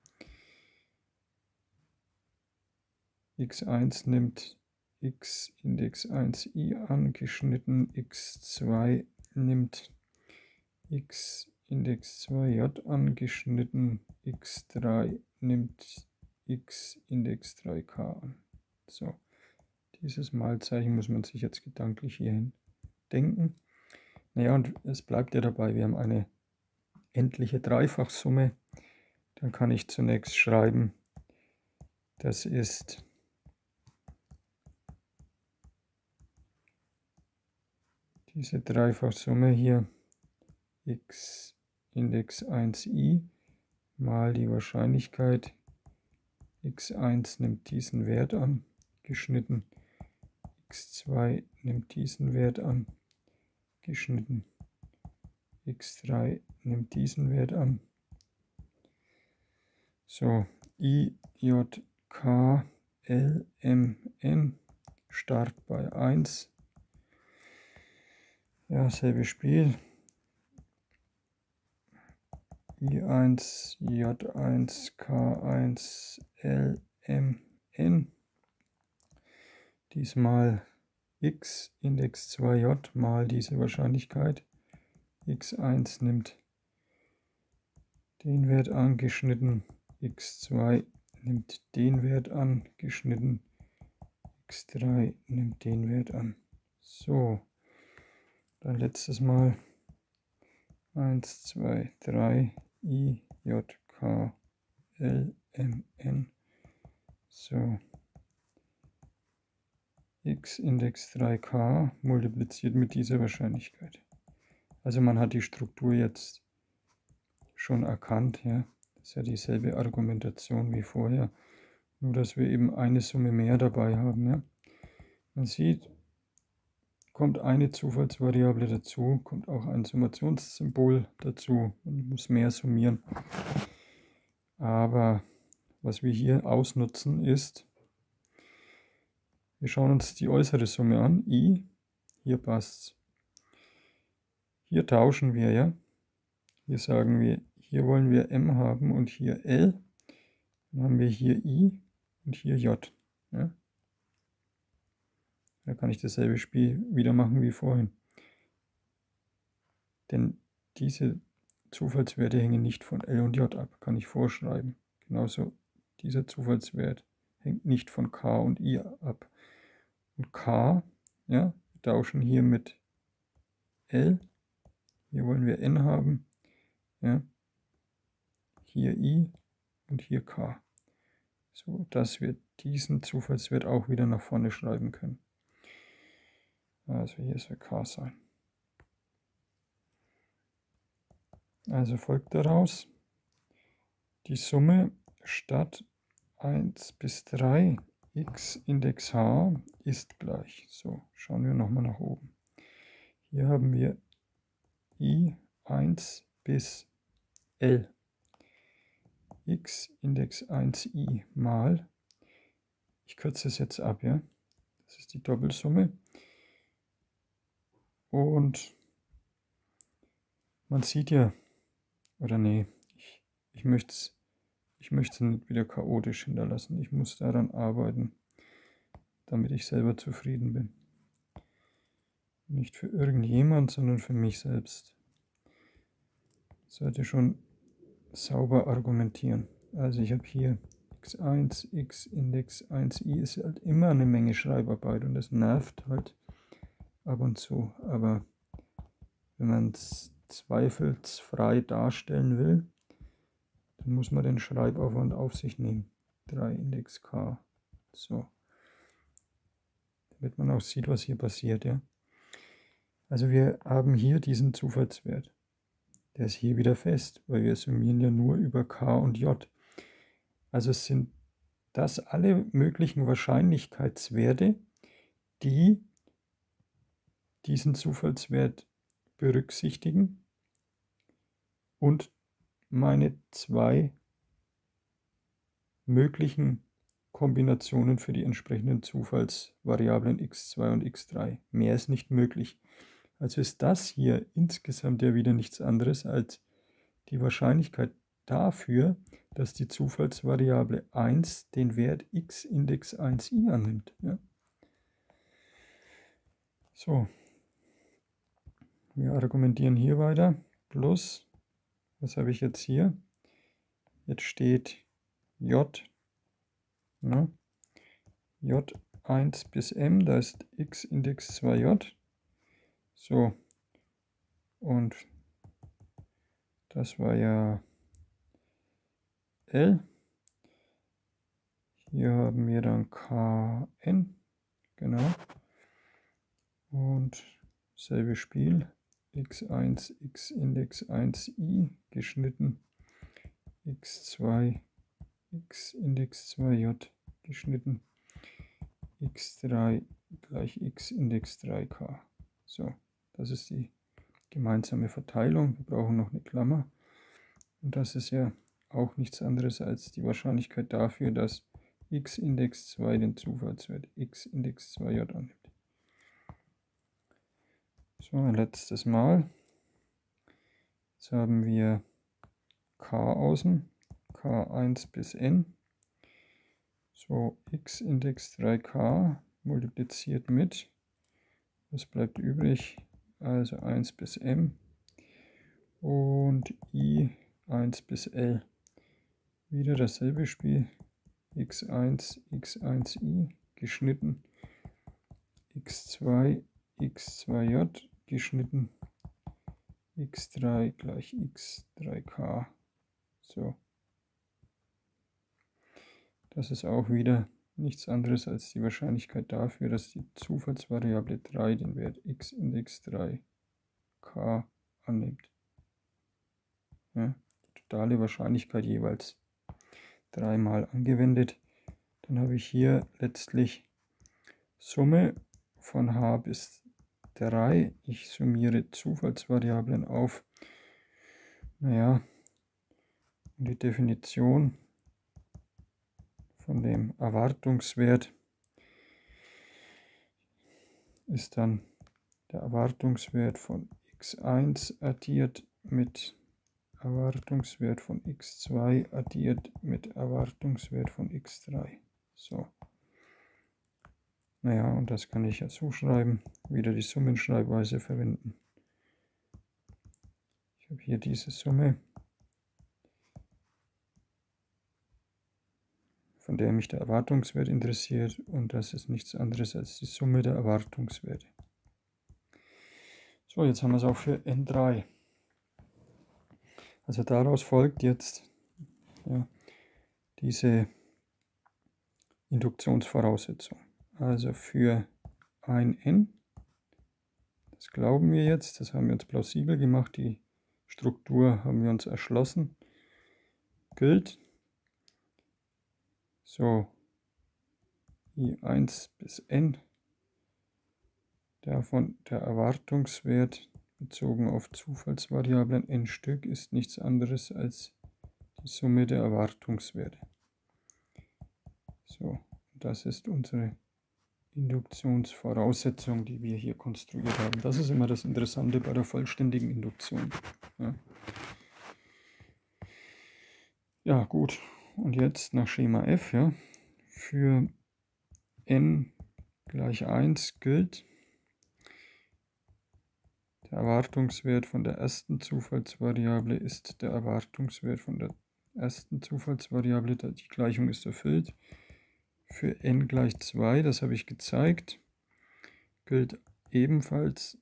x eins nimmt x Index eins i an, geschnitten x zwei nimmt x Index zwei j an, geschnitten x drei nimmt x Index drei k an. So, dieses Malzeichen muss man sich jetzt gedanklich hierhin denken. Naja, und es bleibt ja dabei, wir haben eine endliche Dreifachsumme. Dann kann ich zunächst schreiben, das ist diese Dreifachsumme hier, x Index eins i mal die Wahrscheinlichkeit, x eins nimmt diesen Wert an, geschnitten, x zwei nimmt diesen Wert an, geschnitten, x drei nimmt diesen Wert an. So, I, J, K, L, M, N, Start bei eins. Ja, selbe Spiel. I eins, J eins, K eins, L, M, N. Diesmal x Index zwei j mal diese Wahrscheinlichkeit. x eins nimmt den Wert an, geschnitten. x zwei nimmt den Wert an, geschnitten. x drei nimmt den Wert an. So, dann letztes Mal eins, zwei, drei, I, J, K, L, M, N. So, x Index drei k multipliziert mit dieser Wahrscheinlichkeit. Also man hat die Struktur jetzt schon erkannt. Ja. ist ja dieselbe Argumentation wie vorher, nur dass wir eben eine Summe mehr dabei haben. Ja? Man sieht, kommt eine Zufallsvariable dazu, kommt auch ein Summationssymbol dazu. Man muss mehr summieren. Aber was wir hier ausnutzen ist, wir schauen uns die äußere Summe an, i, hier passt's. Hier tauschen wir, ja. Hier sagen wir, hier wollen wir m haben und hier l. Dann haben wir hier i und hier j. Ja. Da kann ich dasselbe Spiel wieder machen wie vorhin. Denn diese Zufallswerte hängen nicht von L und J ab, kann ich vorschreiben. Genauso dieser Zufallswert hängt nicht von K und I ab. Und K, ja, wir tauschen hier mit L. Hier wollen wir N haben. Ja. Hier I und hier K. So dass wir diesen Zufallswert auch wieder nach vorne schreiben können. Also hier soll K sein. Also folgt daraus, die Summe statt eins bis drei x Index h ist gleich. So, schauen wir nochmal nach oben. Hier haben wir i eins bis l. X Index eins i mal, ich kürze es jetzt ab, ja, das ist die Doppelsumme. Und man sieht ja, oder nee, ich, ich möchte es ich möchte nicht wieder chaotisch hinterlassen. Ich muss daran arbeiten, damit ich selber zufrieden bin. Nicht für irgendjemand, sondern für mich selbst. Ich sollte schon sauber argumentieren. Also ich habe hier x eins, x Index eins i, ist halt immer eine Menge Schreibarbeit und das nervt halt ab und zu. Aber wenn man es zweifelsfrei darstellen will, dann muss man den Schreibaufwand auf sich nehmen. drei Index k. So. Damit man auch sieht, was hier passiert. Ja. Also wir haben hier diesen Zufallswert. Der ist hier wieder fest, weil wir summieren ja nur über k und j. Also es sind das alle möglichen Wahrscheinlichkeitswerte, die diesen Zufallswert berücksichtigen und meine zwei möglichen Kombinationen für die entsprechenden Zufallsvariablen x zwei und x drei. Mehr ist nicht möglich. Also ist das hier insgesamt ja wieder nichts anderes als die Wahrscheinlichkeit dafür, dass die Zufallsvariable eins den Wert x Index eins i annimmt. Ja. So, wir argumentieren hier weiter. Plus, was habe ich jetzt hier? Jetzt steht j, ne? j eins bis m, da ist x Index zwei j. So, und das war ja L. Hier haben wir dann Kn, genau. Und selbe Spiel, x eins, x Index eins i geschnitten, x zwei, x Index zwei j geschnitten, x drei gleich x Index drei k. So, das ist die gemeinsame Verteilung. Wir brauchen noch eine Klammer. Und das ist ja auch nichts anderes als die Wahrscheinlichkeit dafür, dass x Index zwei den Zufallswert x Index zwei j annimmt. So, ein letztes Mal. Jetzt haben wir k außen, k eins bis n. So, x Index drei k multipliziert mit, was bleibt übrig? Also eins bis m und i eins bis l. Wieder dasselbe Spiel, x eins, x eins i geschnitten, x zwei, x zwei j geschnitten, x drei gleich x drei k. So. Das ist auch wieder nichts anderes als die Wahrscheinlichkeit dafür, dass die Zufallsvariable drei den Wert x Index drei k annimmt. Ja, totale Wahrscheinlichkeit jeweils dreimal angewendet. Dann habe ich hier letztlich Summe von h bis drei. Ich summiere Zufallsvariablen auf. Naja, und die Definition von dem Erwartungswert ist dann der Erwartungswert von x eins addiert mit Erwartungswert von x zwei addiert mit Erwartungswert von x drei. So. Naja, und das kann ich ja so schreiben, wieder die Summenschreibweise verwenden. Ich habe hier diese Summe, von der mich der Erwartungswert interessiert, und das ist nichts anderes als die Summe der Erwartungswerte. So, jetzt haben wir es auch für n drei. Also daraus folgt jetzt ja, diese Induktionsvoraussetzung. Also für ein n, das glauben wir jetzt, das haben wir uns plausibel gemacht, die Struktur haben wir uns erschlossen, gilt so i eins bis n, davon der Erwartungswert bezogen auf Zufallsvariablen n Stück ist nichts anderes als die Summe der Erwartungswerte. So, das ist unsere Induktionsvoraussetzung, die wir hier konstruiert haben. Das ist immer das Interessante bei der vollständigen Induktion. Ja, ja gut. Und jetzt nach Schema F, ja, für n gleich eins gilt der Erwartungswert von der ersten Zufallsvariable ist der Erwartungswert von der ersten Zufallsvariable. Die Gleichung ist erfüllt. Für n gleich zwei, das habe ich gezeigt, gilt ebenfalls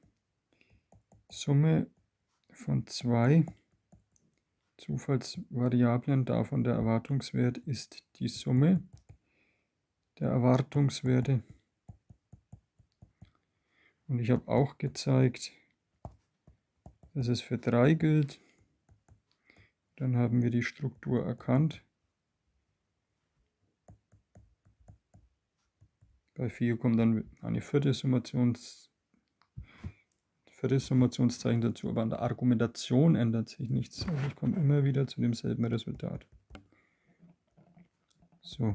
Summe von zwei Zufallsvariablen, davon der Erwartungswert ist die Summe der Erwartungswerte. Und ich habe auch gezeigt, dass es für drei gilt. Dann haben wir die Struktur erkannt. Bei vier kommt dann eine vierte Summations, viertes Summationszeichen dazu, aber an der Argumentation ändert sich nichts. Also ich komme immer wieder zu demselben Resultat. So.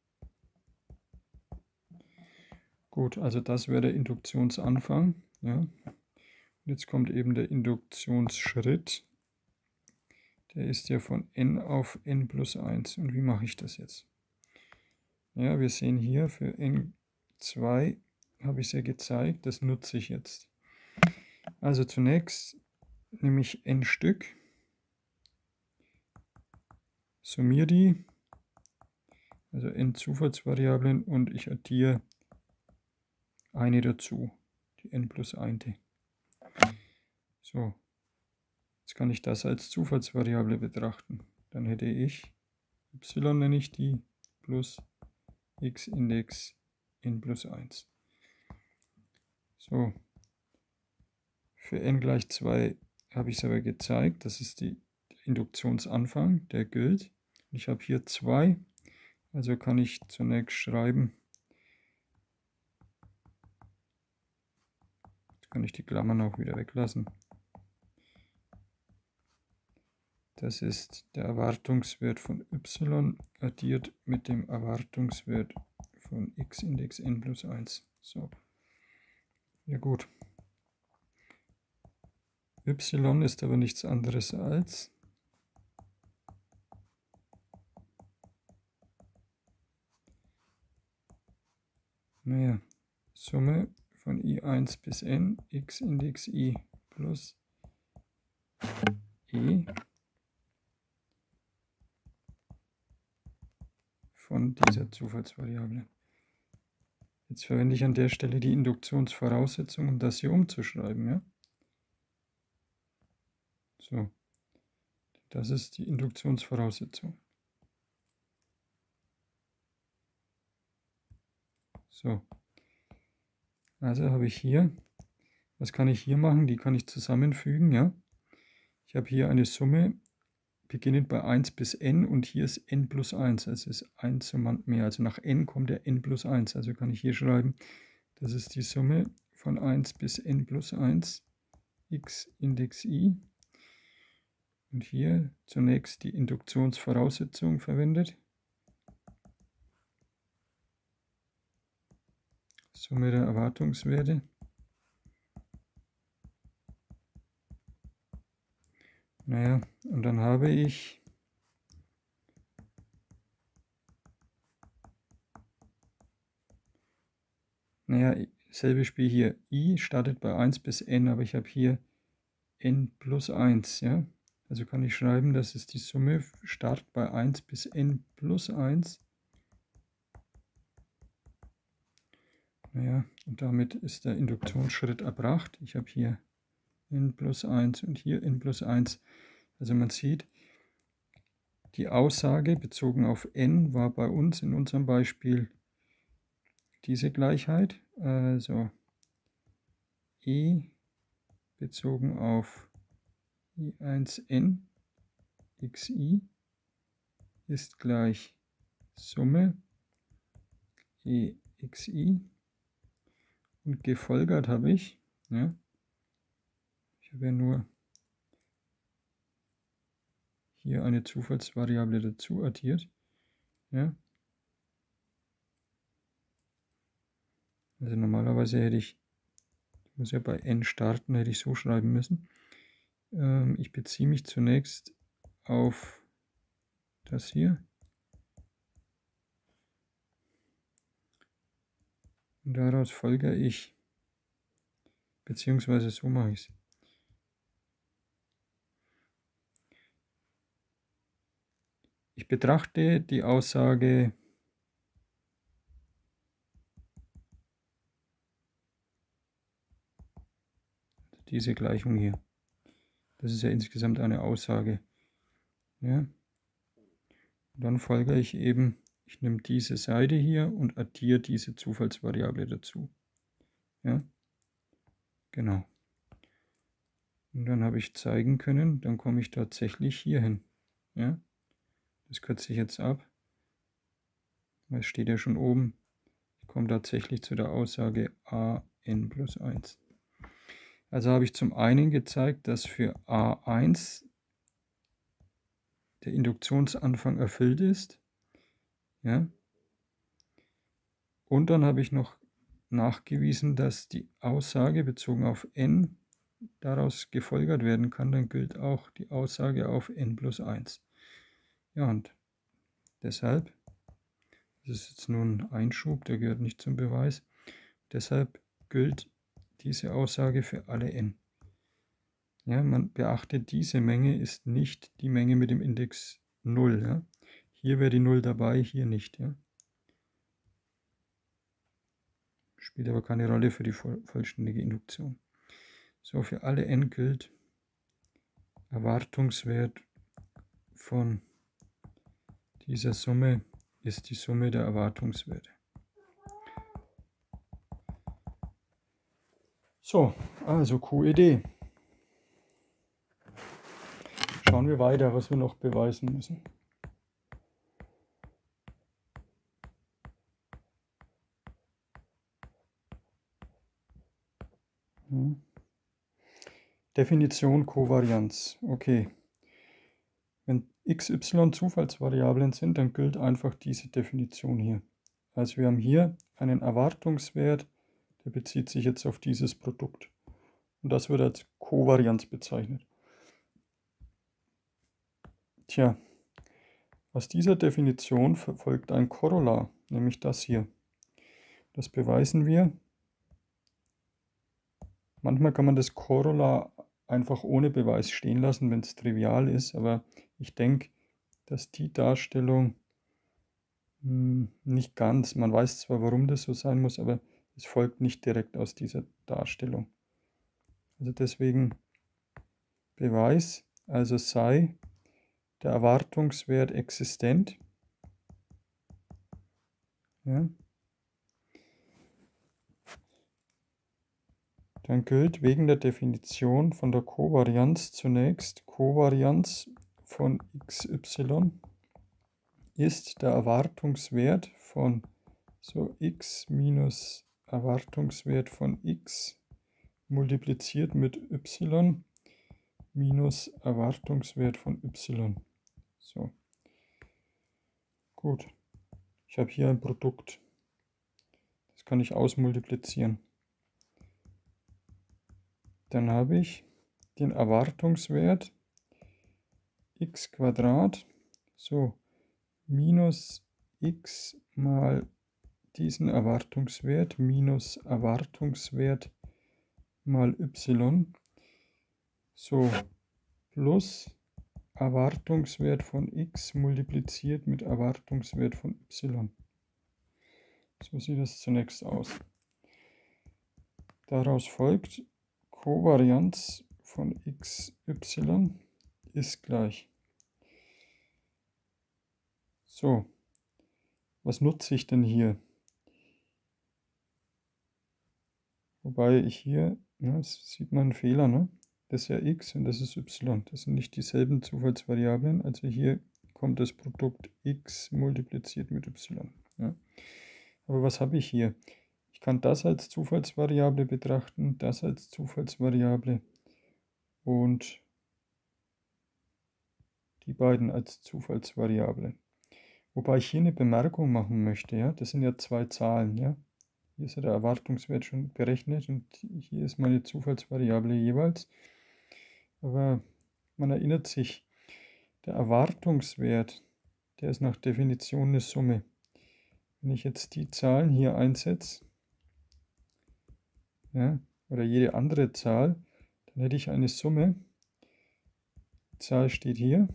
Gut, also das wäre der Induktionsanfang. Ja. Und jetzt kommt eben der Induktionsschritt. Der ist ja von n auf n plus eins. Und wie mache ich das jetzt? Ja, wir sehen hier für n zwei habe ich es ja gezeigt, das nutze ich jetzt. Also zunächst nehme ich n Stück, summiere die, also n Zufallsvariablen, und ich addiere eine dazu, die n plus eins. So, jetzt kann ich das als Zufallsvariable betrachten. Dann hätte ich y, nenne ich die, plus x-Index n plus eins. So, für n gleich zwei habe ich es aber gezeigt, das ist die Induktionsanfang, der gilt. Ich habe hier zwei, also kann ich zunächst schreiben, jetzt kann ich die Klammern auch wieder weglassen. Das ist der Erwartungswert von y addiert mit dem Erwartungswert von x-Index n plus eins. So, ja gut. Y ist aber nichts anderes als naja, Summe von i eins bis n, x-Index i plus e von dieser Zufallsvariable. Jetzt verwende ich an der Stelle die Induktionsvoraussetzung, um das hier umzuschreiben. Ja? So, das ist die Induktionsvoraussetzung. So, also habe ich hier, was kann ich hier machen? Die kann ich zusammenfügen. Ja? Ich habe hier eine Summe beginnend bei eins bis n und hier ist n plus eins, also ist ein Summand mehr. Also nach n kommt der n plus eins, also kann ich hier schreiben, das ist die Summe von eins bis n plus eins, x Index i. Und hier zunächst die Induktionsvoraussetzung verwendet. Summe der Erwartungswerte. Naja, und dann habe ich naja, selbe Spiel hier. I startet bei eins bis n, aber ich habe hier n plus eins, ja. Also kann ich schreiben, das ist die Summe Start bei eins bis n plus eins. Naja, und damit ist der Induktionsschritt erbracht. Ich habe hier n plus eins und hier n plus eins. Also man sieht, die Aussage bezogen auf n war bei uns in unserem Beispiel diese Gleichheit. Also E bezogen auf i eins n xi ist gleich Summe e xi. Und gefolgert habe ich, ja, ich habe ja nur hier eine Zufallsvariable dazu addiert. Ja. Also normalerweise hätte ich, ich muss ja bei n starten, hätte ich so schreiben müssen. Ähm, ich beziehe mich zunächst auf das hier. Und daraus folge ich, beziehungsweise so mache ich es. Ich betrachte die Aussage diese Gleichung hier. Das ist ja insgesamt eine Aussage. Ja. Und dann folge ich eben, ich nehme diese Seite hier und addiere diese Zufallsvariable dazu. Ja. Genau. Und dann habe ich zeigen können, dann komme ich tatsächlich hier hin. Ja. Das kürze ich jetzt ab. Es steht ja schon oben. Ich komme tatsächlich zu der Aussage a n plus eins. Also habe ich zum einen gezeigt, dass für a eins der Induktionsanfang erfüllt ist. Ja. Und dann habe ich noch nachgewiesen, dass die Aussage bezogen auf n daraus gefolgert werden kann. Dann gilt auch die Aussage auf n plus eins. Ja, und deshalb, das ist jetzt nur ein Einschub, der gehört nicht zum Beweis, deshalb gilt diese Aussage für alle n. Ja, man beachtet, diese Menge ist nicht die Menge mit dem Index null. Ja. Hier wäre die null dabei, hier nicht. Ja. Spielt aber keine Rolle für die voll, vollständige Induktion. So, für alle n gilt Erwartungswert von dieser Summe ist die Summe der Erwartungswerte. So, also Q E D. Schauen wir weiter, was wir noch beweisen müssen. Hm. Definition Kovarianz. Okay. Wenn x, y Zufallsvariablen sind, dann gilt einfach diese Definition hier. Also wir haben hier einen Erwartungswert, der bezieht sich jetzt auf dieses Produkt. Und das wird als Kovarianz bezeichnet. Tja, aus dieser Definition folgt ein Korollar, nämlich das hier. Das beweisen wir. Manchmal kann man das Korollar einfach ohne Beweis stehen lassen, wenn es trivial ist, aber ich denke, dass die Darstellung mh, nicht ganz, man weiß zwar, warum das so sein muss, aber es folgt nicht direkt aus dieser Darstellung. Also deswegen Beweis, also sei der Erwartungswert existent. Ja. Dann gilt wegen der Definition von der Kovarianz zunächst Kovarianz von xy ist der Erwartungswert von so x minus Erwartungswert von x multipliziert mit y minus Erwartungswert von y. So. Gut. Ich habe hier ein Produkt. Das kann ich ausmultiplizieren. Dann habe ich den Erwartungswert x Quadrat, so, minus x mal diesen Erwartungswert minus Erwartungswert mal y, so, plus Erwartungswert von x multipliziert mit Erwartungswert von y. So sieht es zunächst aus. Daraus folgt, Kovarianz von xy ist gleich. So, was nutze ich denn hier? Wobei ich hier, ja, das sieht man einen Fehler, ne? Das ist ja x und das ist y. Das sind nicht dieselben Zufallsvariablen. Also hier kommt das Produkt x multipliziert mit y. Ja. Aber was habe ich hier? Ich kann das als Zufallsvariable betrachten, das als Zufallsvariable und die beiden als Zufallsvariable. Wobei ich hier eine Bemerkung machen möchte. Ja? Das sind ja zwei Zahlen. Ja? Hier ist ja der Erwartungswert schon berechnet und hier ist meine Zufallsvariable jeweils. Aber man erinnert sich, der Erwartungswert, der ist nach Definition eine Summe. Wenn ich jetzt die Zahlen hier einsetze, ja, oder jede andere Zahl, dann hätte ich eine Summe. Die Zahl steht hier.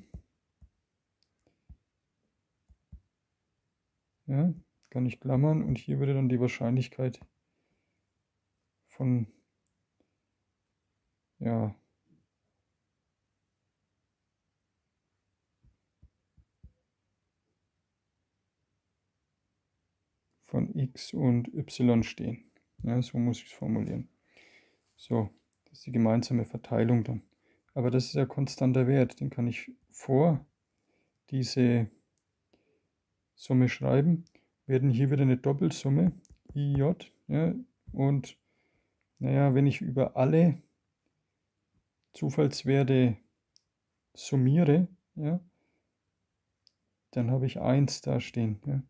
Ja, kann ich klammern und hier würde dann die Wahrscheinlichkeit von, ja, von x und y stehen. Ja, so muss ich es formulieren. So, das ist die gemeinsame Verteilung dann. Aber das ist ja konstanter Wert, den kann ich vor diese Summe schreiben. Wir hätten hier wieder eine Doppelsumme, ij, ja, und naja, wenn ich über alle Zufallswerte summiere, ja, dann habe ich eins da stehen. Ja.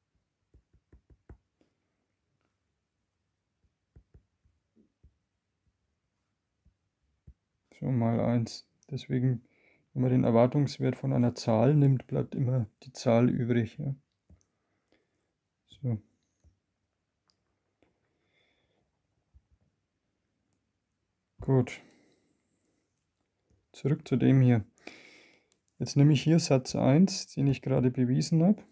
So, mal eins. Deswegen, wenn man den Erwartungswert von einer Zahl nimmt, bleibt immer die Zahl übrig. Ja. So. Gut. Zurück zu dem hier. Jetzt nehme ich hier Satz eins, den ich gerade bewiesen habe.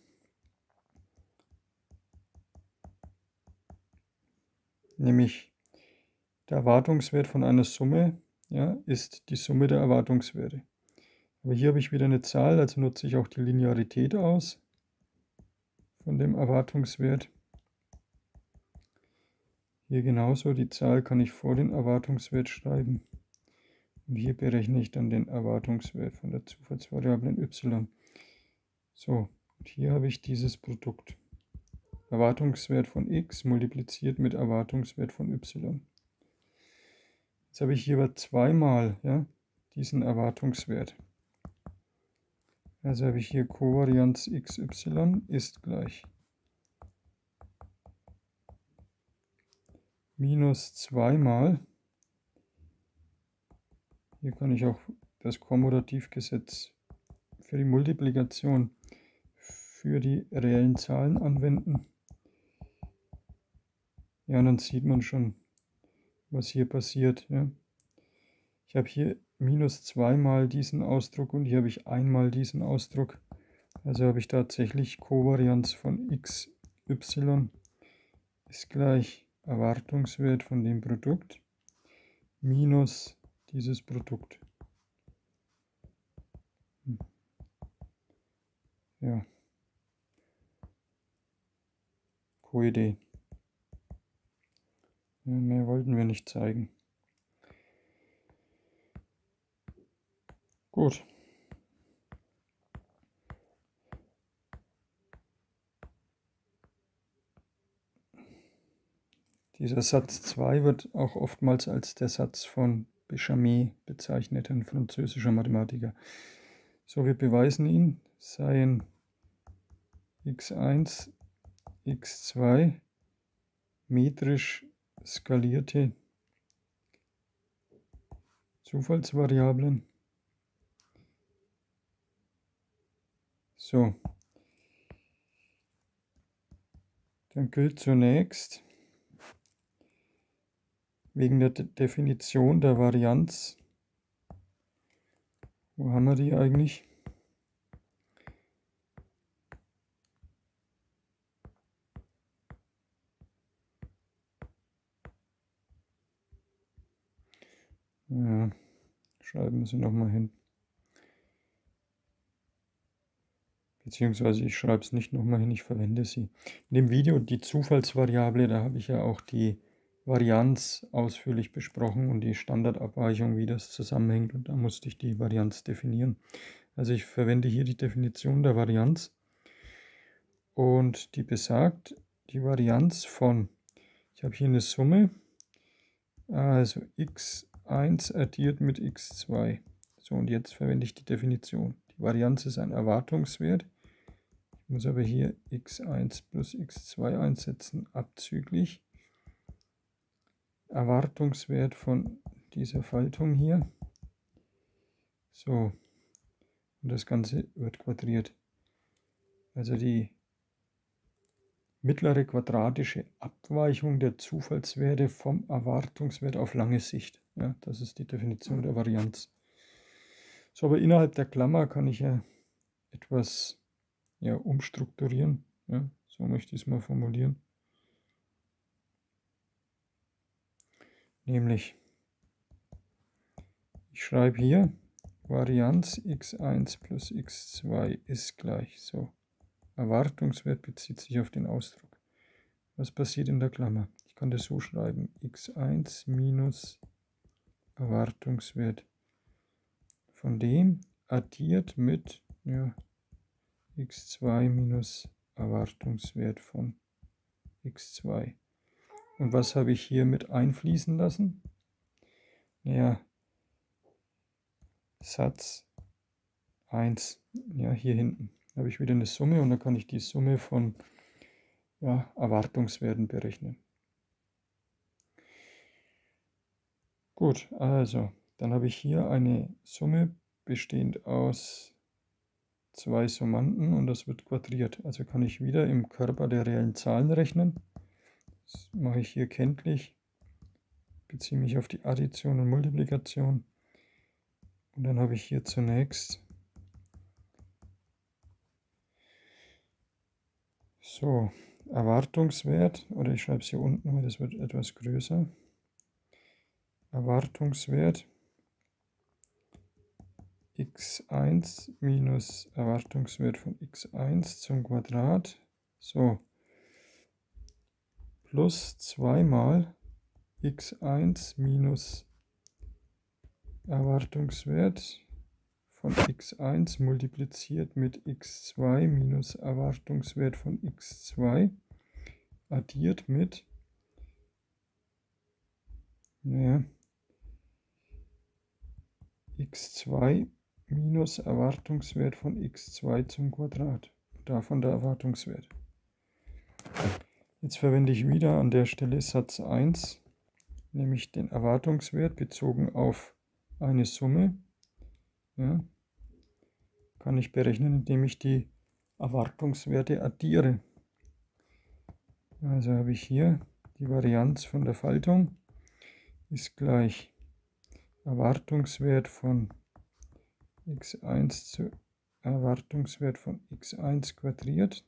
Nämlich der Erwartungswert von einer Summe, ja, ist die Summe der Erwartungswerte. Aber hier habe ich wieder eine Zahl, also nutze ich auch die Linearität aus von dem Erwartungswert. Hier genauso, die Zahl kann ich vor den Erwartungswert schreiben. Und hier berechne ich dann den Erwartungswert von der Zufallsvariablen y. So, und hier habe ich dieses Produkt. Erwartungswert von x multipliziert mit Erwartungswert von y. Jetzt habe ich hier aber zweimal, ja, diesen Erwartungswert. Also habe ich hier Kovarianz xy ist gleich minus zweimal, hier kann ich auch das Kommutativgesetz für die Multiplikation für die reellen Zahlen anwenden. Ja, und dann sieht man schon, was hier passiert. Ja. Ich habe hier minus zweimal diesen Ausdruck und hier habe ich einmal diesen Ausdruck. Also habe ich tatsächlich Kovarianz von xy ist gleich Erwartungswert von dem Produkt minus dieses Produkt. Ja. Coidee. Ja, mehr wollten wir nicht zeigen. Gut. Dieser Satz zwei wird auch oftmals als der Satz von Béchamel bezeichnet, ein französischer Mathematiker. So, wir beweisen ihn, seien x eins, x zwei metrisch skalierte Zufallsvariablen. So, dann gilt zunächst wegen der De- Definition der Varianz, wo haben wir die eigentlich? Ja, schreiben wir sie nochmal hin. Beziehungsweise ich schreibe es nicht nochmal hin, ich verwende sie. In dem Video die Zufallsvariable, da habe ich ja auch die Varianz ausführlich besprochen und die Standardabweichung, wie das zusammenhängt, und da musste ich die Varianz definieren. Also ich verwende hier die Definition der Varianz und die besagt, die Varianz von, ich habe hier eine Summe, also x eins addiert mit x zwei. So, und jetzt verwende ich die Definition. Die Varianz ist ein Erwartungswert. Ich muss aber hier x eins plus x zwei einsetzen, abzüglich Erwartungswert von dieser Faltung hier. So, und das Ganze wird quadriert. Also die mittlere quadratische Abweichung der Zufallswerte vom Erwartungswert auf lange Sicht. Ja, das ist die Definition der Varianz. So, aber innerhalb der Klammer kann ich ja etwas ja, umstrukturieren. Ja, so möchte ich es mal formulieren. Nämlich, ich schreibe hier, Varianz x eins plus x zwei ist gleich. So, Erwartungswert bezieht sich auf den Ausdruck. Was passiert in der Klammer? Ich kann das so schreiben, x eins minus Erwartungswert von dem addiert mit ja, x zwei minus Erwartungswert von x zwei. Und was habe ich hier mit einfließen lassen? Naja, Satz eins, ja, hier hinten habe ich wieder eine Summe und dann kann ich die Summe von ja, Erwartungswerten berechnen. Gut, also dann habe ich hier eine Summe bestehend aus zwei Summanden und das wird quadriert. Also kann ich wieder im Körper der reellen Zahlen rechnen. Das mache ich hier kenntlich, beziehe mich auf die Addition und Multiplikation. Und dann habe ich hier zunächst so Erwartungswert, oder ich schreibe es hier unten, weil das wird etwas größer. Erwartungswert x eins minus Erwartungswert von x eins zum Quadrat, so, plus zwei mal x eins minus Erwartungswert von x eins multipliziert mit x zwei minus Erwartungswert von x zwei addiert mit naja, x zwei minus Erwartungswert von x zwei zum Quadrat. Davon der Erwartungswert. Jetzt verwende ich wieder an der Stelle Satz eins, nämlich den Erwartungswert bezogen auf eine Summe. Ja, kann ich berechnen, indem ich die Erwartungswerte addiere. Also habe ich hier die Varianz von der Faltung ist gleich Erwartungswert von x eins zu Erwartungswert von x eins quadriert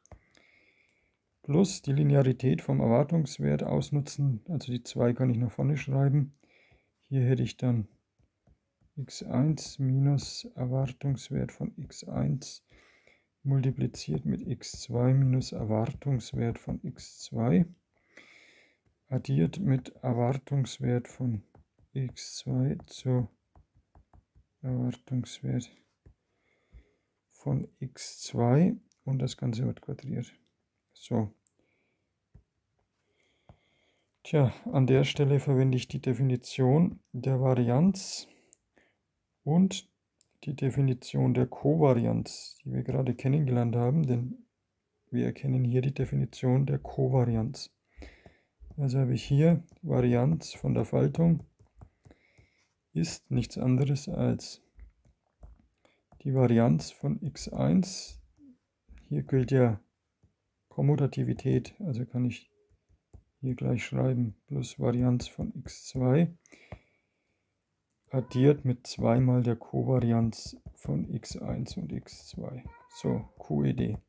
plus die Linearität vom Erwartungswert ausnutzen, also die zwei kann ich nach vorne schreiben. Hier hätte ich dann x eins minus Erwartungswert von x eins multipliziert mit x zwei minus Erwartungswert von x zwei addiert mit Erwartungswert von x zwei zu Erwartungswert von x zwei und das Ganze wird quadriert. So. Tja, an der Stelle verwende ich die Definition der Varianz und die Definition der Kovarianz, die wir gerade kennengelernt haben, denn wir erkennen hier die Definition der Kovarianz. Also habe ich hier Varianz von der Faltung ist nichts anderes als die Varianz von x eins. Hier gilt ja Kommutativität, also kann ich hier gleich schreiben, plus Varianz von x zwei addiert mit zwei mal der Kovarianz von x eins und x zwei. So, Q E D.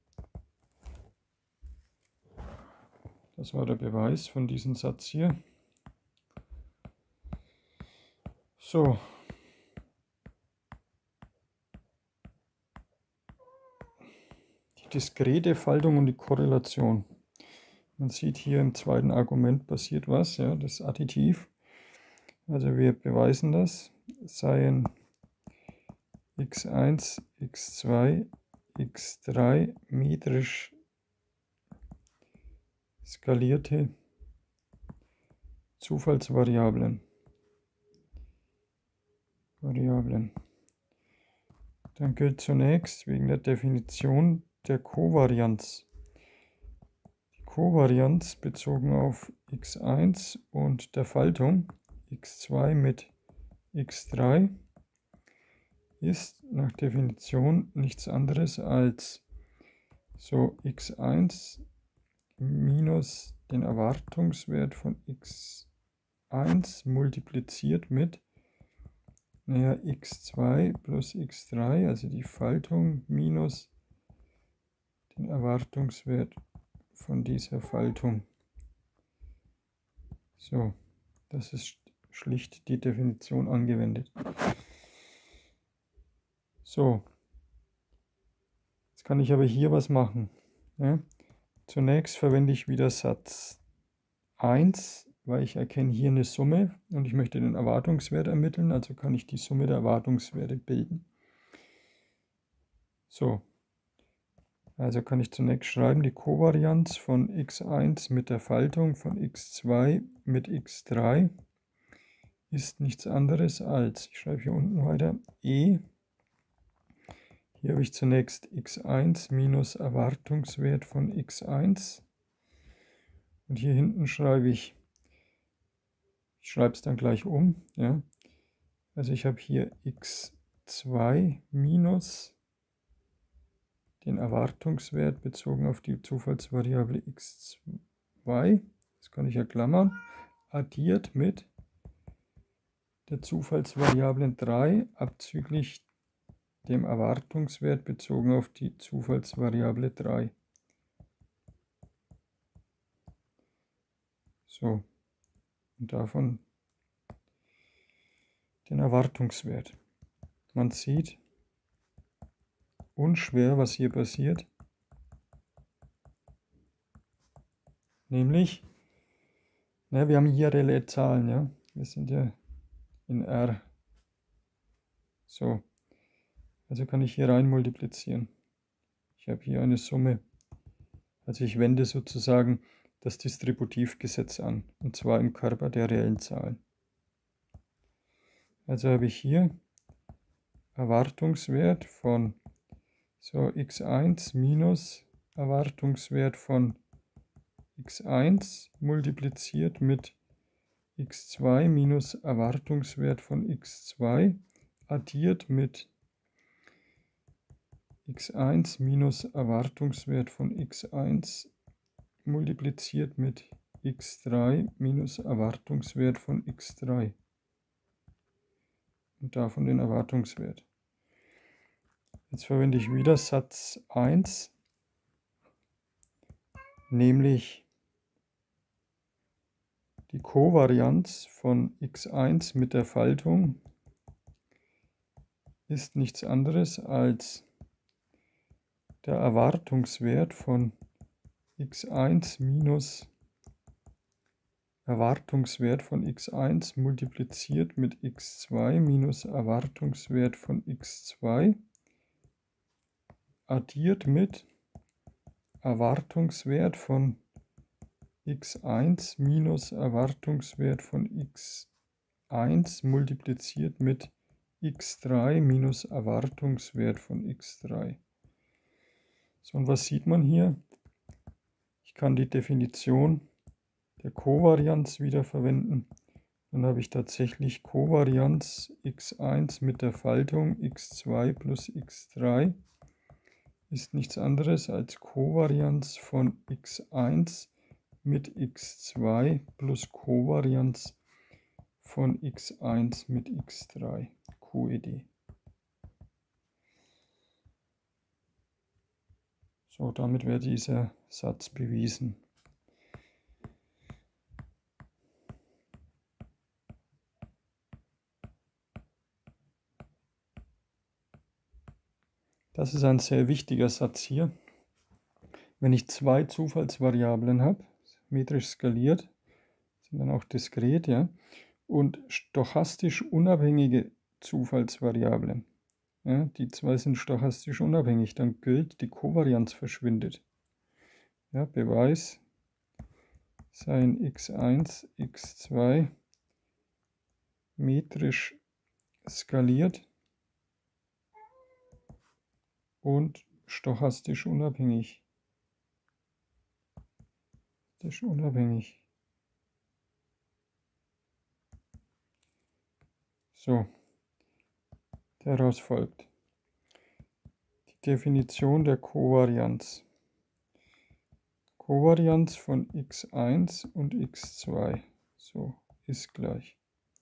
Das war der Beweis von diesem Satz hier. So. Die diskrete Faltung und die Korrelation. Man sieht hier im zweiten Argument passiert was, ja, das Additiv. Also wir beweisen das, seien x eins, x zwei, x drei metrisch skalierte Zufallsvariablen. Variablen. Dann gilt zunächst wegen der Definition der Kovarianz. Die Kovarianz bezogen auf x eins und der Faltung x zwei mit x drei ist nach Definition nichts anderes als so x eins minus den Erwartungswert von x eins multipliziert mit naja, x zwei plus x drei, also die Faltung minus den Erwartungswert von dieser Faltung. So, das ist schlicht die Definition angewendet. So, jetzt kann ich aber hier was machen. Ja? Zunächst verwende ich wieder Satz eins, weil ich erkenne hier eine Summe und ich möchte den Erwartungswert ermitteln, also kann ich die Summe der Erwartungswerte bilden. So, also kann ich zunächst schreiben, die Kovarianz von x eins mit der Faltung von x zwei mit x drei ist nichts anderes als, ich schreibe hier unten weiter, E. Hier habe ich zunächst x eins minus Erwartungswert von x eins und hier hinten schreibe ich, ich schreibe es dann gleich um, ja. Also ich habe hier x zwei minus den Erwartungswert bezogen auf die Zufallsvariable x zwei, das kann ich ja klammern, addiert mit der Zufallsvariable drei abzüglich dem Erwartungswert bezogen auf die Zufallsvariable drei. So, und davon den Erwartungswert. Man sieht unschwer, was hier passiert. Nämlich, na, wir haben hier reelle Zahlen, ja. Wir sind ja in R. So, also kann ich hier rein multiplizieren. Ich habe hier eine Summe. Also ich wende sozusagen das Distributivgesetz an, und zwar im Körper der reellen Zahlen. Also habe ich hier Erwartungswert von so x eins minus Erwartungswert von x eins multipliziert mit x zwei minus Erwartungswert von x zwei addiert mit x eins minus Erwartungswert von x eins multipliziert mit x drei minus Erwartungswert von x drei und davon den Erwartungswert. Jetzt verwende ich wieder Satz eins, nämlich die Kovarianz von x eins mit der Faltung ist nichts anderes als der Erwartungswert von x eins minus Erwartungswert von x eins multipliziert mit x zwei minus Erwartungswert von x zwei addiert mit Erwartungswert von x eins minus Erwartungswert von x eins multipliziert mit x drei minus Erwartungswert von x drei. So, und was sieht man hier? Ich kann die Definition der Kovarianz wieder verwenden. Dann habe ich tatsächlich Kovarianz x eins mit der Faltung x zwei plus x drei ist nichts anderes als Kovarianz von x eins mit x zwei plus Kovarianz von x eins mit x drei, Q E D. So, damit wäre dieser Satz bewiesen. Das ist ein sehr wichtiger Satz hier. Wenn ich zwei Zufallsvariablen habe, metrisch skaliert, sind dann auch diskret, ja, und stochastisch unabhängige Zufallsvariablen, ja, die zwei sind stochastisch unabhängig, dann gilt, die Kovarianz verschwindet. Ja, Beweis, seien x eins, x zwei metrisch skaliert und stochastisch unabhängig. Das ist unabhängig. So, daraus folgt die Definition der Kovarianz. Kovarianz von x eins und x zwei, so, ist gleich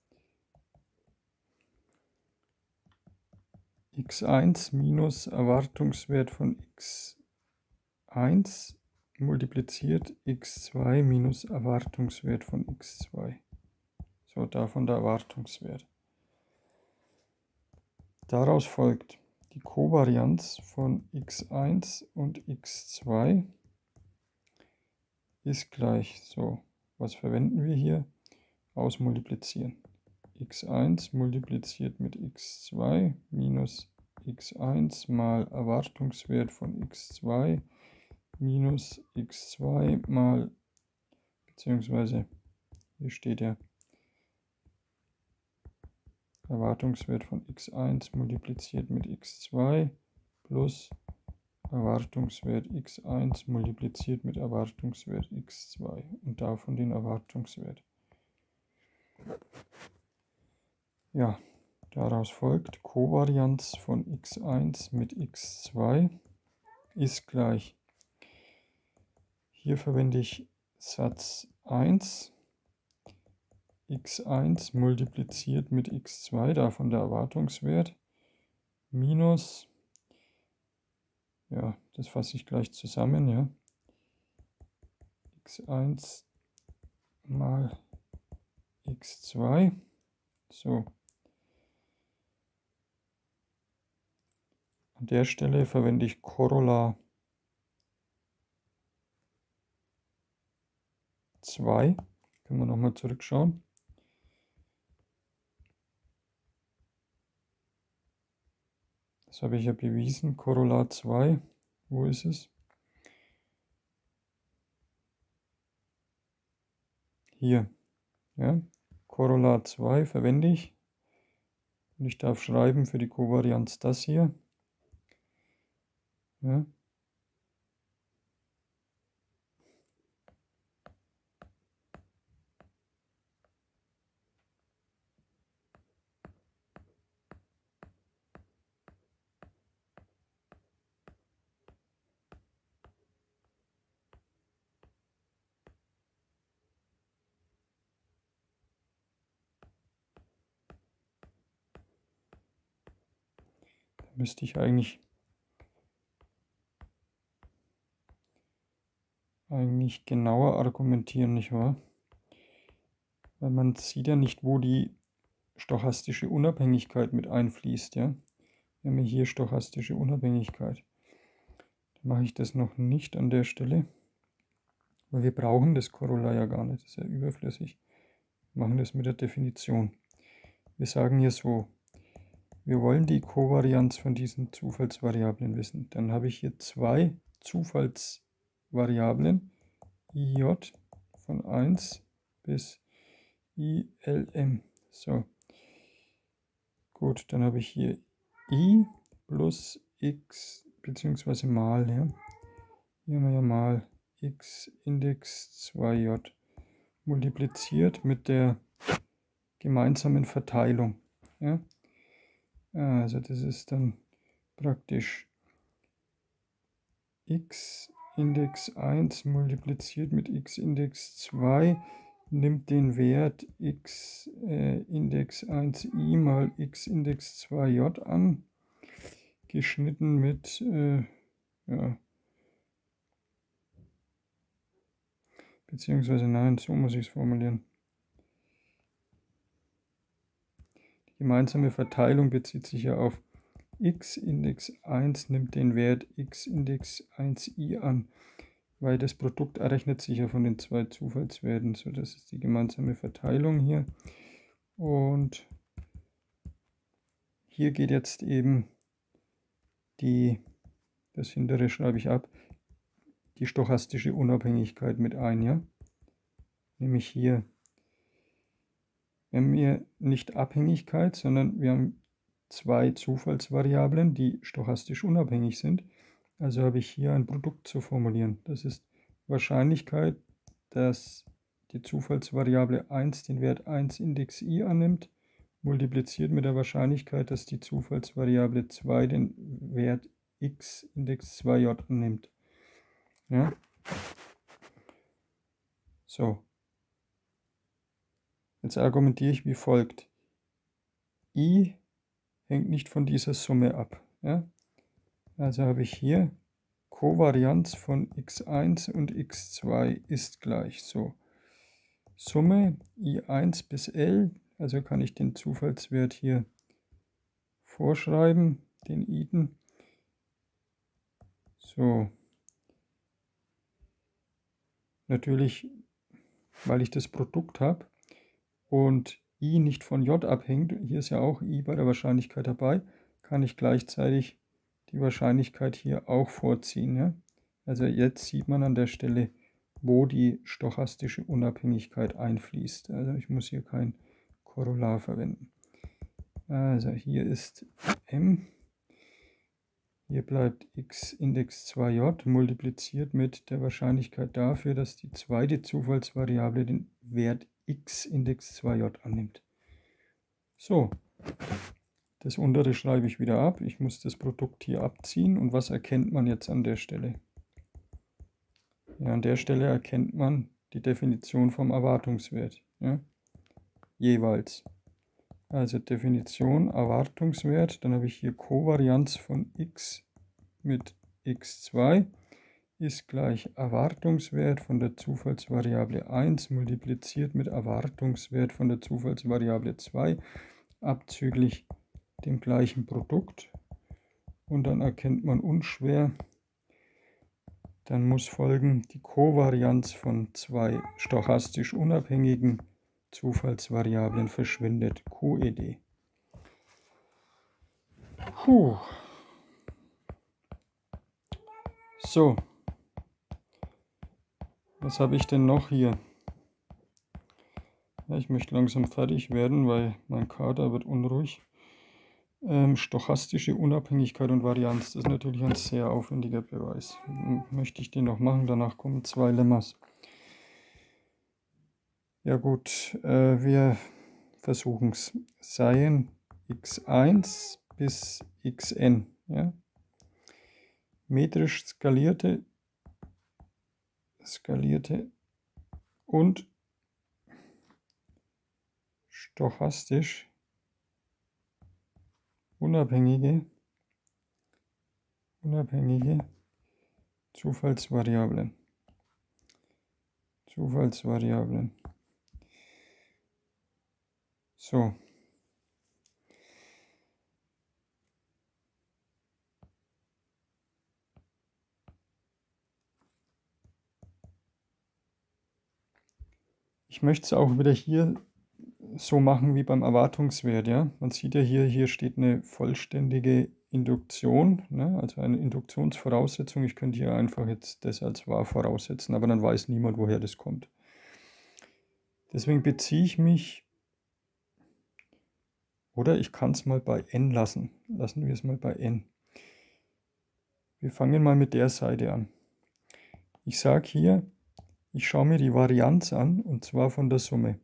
x eins minus Erwartungswert von x eins multipliziert x zwei minus Erwartungswert von x zwei. So, davon der Erwartungswert. Daraus folgt die Kovarianz von x eins und x zwei ist gleich, so, was verwenden wir hier? Ausmultiplizieren. x eins multipliziert mit x zwei minus x eins mal Erwartungswert von x zwei minus x zwei mal, beziehungsweise hier steht ja Erwartungswert von x eins multipliziert mit x zwei plus Erwartungswert x eins multipliziert mit Erwartungswert x zwei und davon den Erwartungswert. Ja, daraus folgt Kovarianz von x eins mit x zwei ist gleich. Hier verwende ich Satz eins, x eins multipliziert mit x zwei, davon der Erwartungswert, minus, ja, das fasse ich gleich zusammen, ja, x eins mal x zwei, so. An der Stelle verwende ich Corolla zwei. Können wir nochmal zurückschauen. Das habe ich ja bewiesen. Corolla zwei. Wo ist es? Hier. Ja. Corolla zwei verwende ich. Und ich darf schreiben für die Kovarianz das hier. Ja. Da müsste ich eigentlich eigentlich genauer argumentieren, nicht wahr? Weil man sieht ja nicht, wo die stochastische Unabhängigkeit mit einfließt, ja. Wir haben hier stochastische Unabhängigkeit. Dann mache ich das noch nicht an der Stelle, weil wir brauchen das Corolla ja gar nicht, das ist ja überflüssig. Wir machen das mit der Definition. Wir sagen hier so, wir wollen die Kovarianz von diesen Zufallsvariablen wissen. Dann habe ich hier zwei Zufallsvariablen, I J von eins bis I L M. So, gut, dann habe ich hier I plus X, beziehungsweise mal, ja. Hier haben wir ja mal X Index zwei J multipliziert mit der gemeinsamen Verteilung. Ja. Also das ist dann praktisch X Index eins multipliziert mit X Index zwei, nimmt den Wert X äh, Index eins i mal X Index zwei j an, geschnitten mit, äh, ja, beziehungsweise nein, so muss ich es formulieren. Die gemeinsame Verteilung bezieht sich ja auf X Index eins nimmt den Wert X Index eins i an, weil das Produkt errechnet sich ja von den zwei Zufallswerten. So, das ist die gemeinsame Verteilung hier. Und hier geht jetzt eben die, das hintere schreibe ich ab, die stochastische Unabhängigkeit mit ein, ja. Nämlich hier, wir haben hier nicht Abhängigkeit, sondern wir haben zwei Zufallsvariablen, die stochastisch unabhängig sind. Also habe ich hier ein Produkt zu formulieren. Das ist Wahrscheinlichkeit, dass die Zufallsvariable eins den Wert eins Index i annimmt, multipliziert mit der Wahrscheinlichkeit, dass die Zufallsvariable zwei den Wert x Index zwei j annimmt. Ja? So. Jetzt argumentiere ich wie folgt. I hängt nicht von dieser Summe ab. Ja? Also habe ich hier Kovarianz von x eins und x zwei ist gleich so. Summe i eins bis L, also kann ich den Zufallswert hier vorschreiben, den iden. So. Natürlich, weil ich das Produkt habe und i nicht von j abhängt, hier ist ja auch i bei der Wahrscheinlichkeit dabei, kann ich gleichzeitig die Wahrscheinlichkeit hier auch vorziehen. Ja? Also jetzt sieht man an der Stelle, wo die stochastische Unabhängigkeit einfließt. Also ich muss hier kein Korollar verwenden. Also hier ist m, hier bleibt x Index zwei j multipliziert mit der Wahrscheinlichkeit dafür, dass die zweite Zufallsvariable den Wert x Index zwei j annimmt. So, das untere schreibe ich wieder ab. Ich muss das Produkt hier abziehen. Und was erkennt man jetzt an der Stelle? Ja, an der Stelle erkennt man die Definition vom Erwartungswert. Ja, jeweils. Also Definition Erwartungswert. Dann habe ich hier Kovarianz von x mit x zwei ist gleich Erwartungswert von der Zufallsvariable eins multipliziert mit Erwartungswert von der Zufallsvariable zwei abzüglich dem gleichen Produkt. Und dann erkennt man unschwer, dann muss folgen die Kovarianz von zwei stochastisch unabhängigen Zufallsvariablen verschwindet, Q E D. Puh. So, was habe ich denn noch hier? Ja, ich möchte langsam fertig werden, weil mein Kater wird unruhig. Ähm, stochastische Unabhängigkeit und Varianz, das ist natürlich ein sehr aufwendiger Beweis. Möchte ich den noch machen, danach kommen zwei Lemmas. Ja gut, äh, wir versuchen es. Seien x eins bis xn, ja? Metrisch skalierte, skalierte und stochastisch unabhängige, unabhängige Zufallsvariablen. Zufallsvariablen. So. Ich möchte es auch wieder hier so machen wie beim Erwartungswert. Ja? Man sieht ja hier, hier steht eine vollständige Induktion, ne? Also eine Induktionsvoraussetzung. Ich könnte hier einfach jetzt das als wahr voraussetzen, aber dann weiß niemand, woher das kommt. Deswegen beziehe ich mich, oder ich kann es mal bei n lassen. Lassen wir es mal bei n. Wir fangen mal mit der Seite an. Ich sage hier, ich schaue mir die Varianz an, und zwar von der Summe.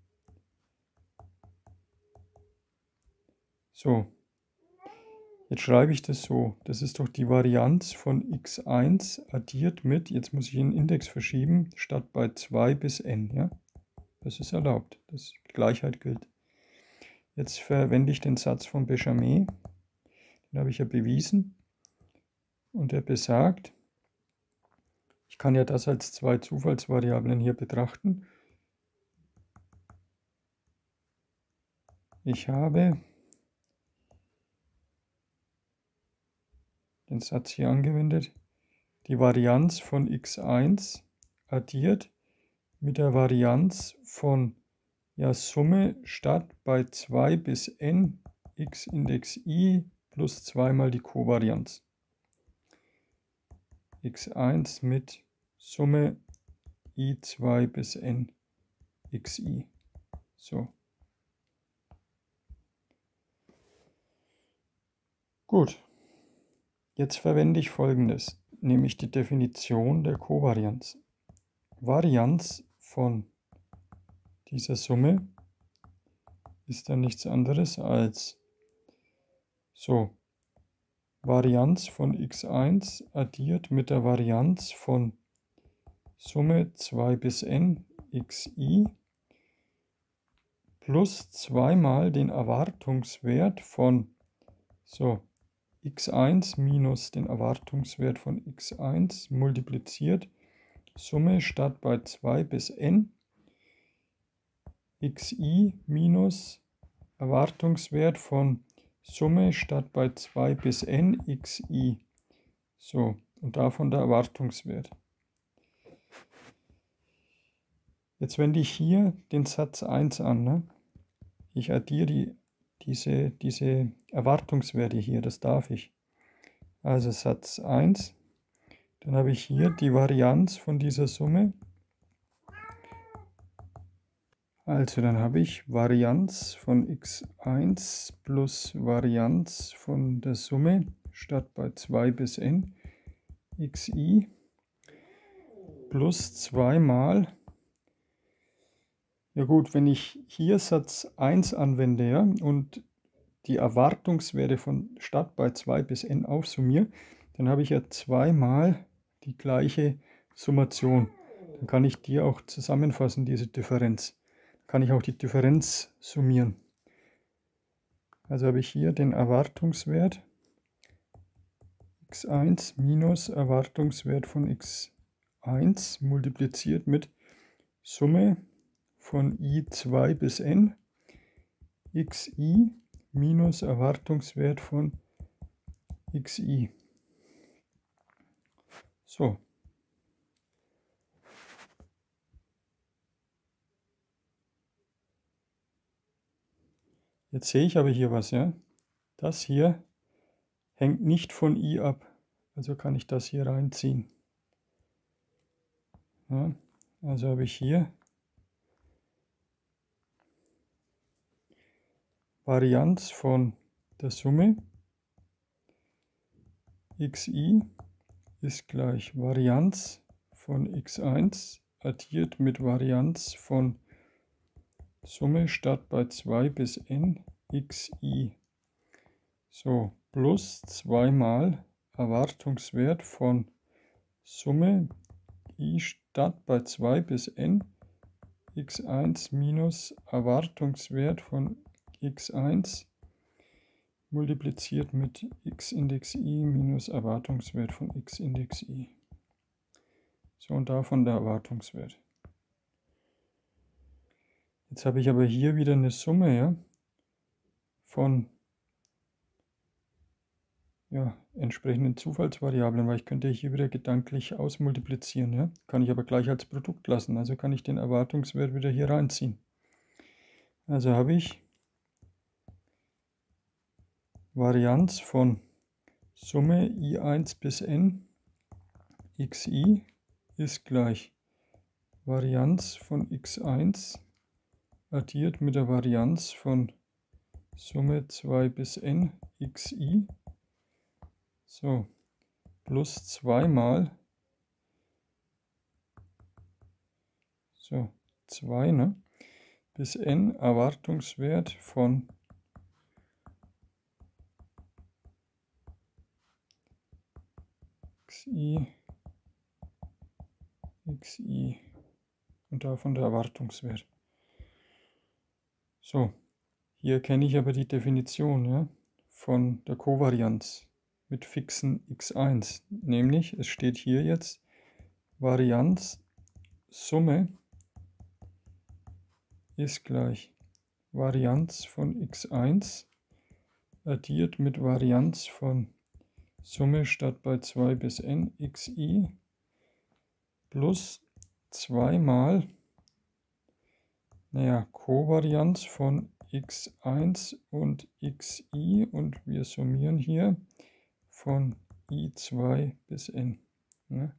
So, jetzt schreibe ich das so. Das ist doch die Varianz von x eins addiert mit, jetzt muss ich den Index verschieben, statt bei zwei bis n. Ja? Das ist erlaubt, das Gleichheit gilt. Jetzt verwende ich den Satz von Benjamin, den habe ich ja bewiesen. Und er besagt, ich kann ja das als zwei Zufallsvariablen hier betrachten. Ich habe den Satz hier angewendet, die Varianz von x eins addiert mit der Varianz von ja, Summe statt bei zwei bis n x Index i plus zwei mal die Kovarianz. x eins mit Summe i zwei bis n xi. So. Gut. Jetzt verwende ich Folgendes, nämlich die Definition der Kovarianz. Varianz von dieser Summe ist dann nichts anderes als so, Varianz von x eins addiert mit der Varianz von Summe zwei bis n xi plus zweimal den Erwartungswert von so, x eins minus den Erwartungswert von x eins multipliziert Summe statt bei zwei bis n xi minus Erwartungswert von Summe statt bei zwei bis n xi. So, und davon der Erwartungswert. Jetzt wende ich hier den Satz eins an. Ne? Ich addiere die, diese, diese Erwartungswerte hier, das darf ich. Also Satz eins. Dann habe ich hier die Varianz von dieser Summe. Also dann habe ich Varianz von x eins plus Varianz von der Summe statt bei zwei bis n xi plus zwei mal, ja gut, wenn ich hier Satz eins anwende, ja, und die Erwartungswerte von statt bei zwei bis n aufsummiere, dann habe ich ja zweimal die gleiche Summation. Dann kann ich die auch zusammenfassen, diese Differenz. Kann ich auch die Differenz summieren. Also habe ich hier den Erwartungswert x eins minus Erwartungswert von x eins multipliziert mit Summe von i zwei bis n xi minus Erwartungswert von xi. So. Jetzt sehe ich aber hier was, ja. Das hier hängt nicht von i ab. Also kann ich das hier reinziehen. Ja, also habe ich hier Varianz von der Summe xi ist gleich Varianz von x eins addiert mit Varianz von Summe statt bei zwei bis n xi. So, plus zweimal Erwartungswert von Summe i statt bei zwei bis n x eins minus Erwartungswert von x eins multipliziert mit x Index i minus Erwartungswert von x Index i. So, und davon der Erwartungswert. Jetzt habe ich aber hier wieder eine Summe, ja, von ja, entsprechenden Zufallsvariablen, weil ich könnte hier wieder gedanklich ausmultiplizieren. Ja? Kann ich aber gleich als Produkt lassen, also kann ich den Erwartungswert wieder hier reinziehen. Also habe ich Varianz von Summe i eins bis n xi ist gleich Varianz von x eins addiert mit der Varianz von Summe zwei bis n xi, so, plus zwei mal, so, zwei, ne, bis n Erwartungswert von xi, xi und davon der Erwartungswert. So, hier kenne ich aber die Definition, ja, von der Kovarianz mit fixen x eins, nämlich es steht hier jetzt Varianz Summe ist gleich Varianz von x eins addiert mit Varianz von Summe statt bei zwei bis n xi plus zwei mal, naja, Kovarianz von x eins und xi und wir summieren hier von i zwei bis n. Ne?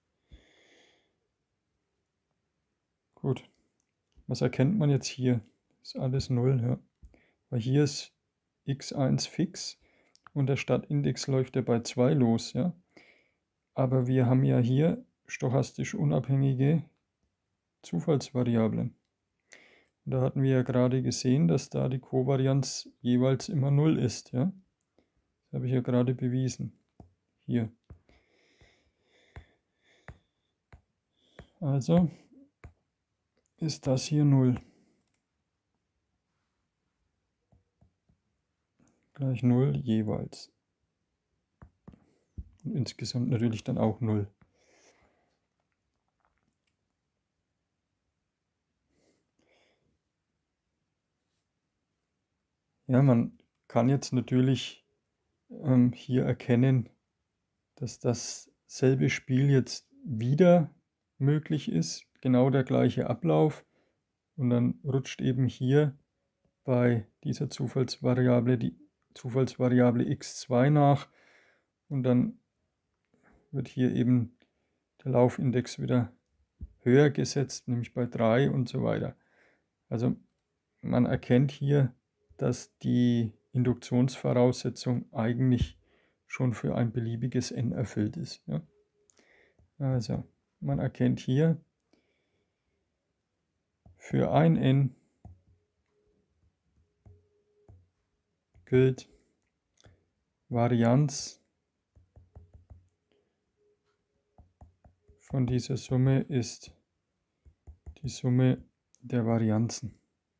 Gut, was erkennt man jetzt hier? Ist alles null, ja. Weil hier ist x eins fix und der Startindex läuft ja bei zwei los, ja. Aber wir haben ja hier stochastisch unabhängige Zufallsvariablen. Und da hatten wir ja gerade gesehen, dass da die Kovarianz jeweils immer null ist, ja. Das habe ich ja gerade bewiesen. Hier. Also ist das hier null. Gleich null jeweils. Und insgesamt natürlich dann auch null. Ja, man kann jetzt natürlich ähm, hier erkennen, dass dasselbe Spiel jetzt wieder möglich ist. Genau der gleiche Ablauf. Und dann rutscht eben hier bei dieser Zufallsvariable die Zufallsvariable x zwei nach. Und dann wird hier eben der Laufindex wieder höher gesetzt, nämlich bei drei und so weiter. Also man erkennt hier, dass die Induktionsvoraussetzung eigentlich schon für ein beliebiges n erfüllt ist. Ja? Also man erkennt hier für ein n gilt Varianz von dieser Summe ist die Summe der Varianzen.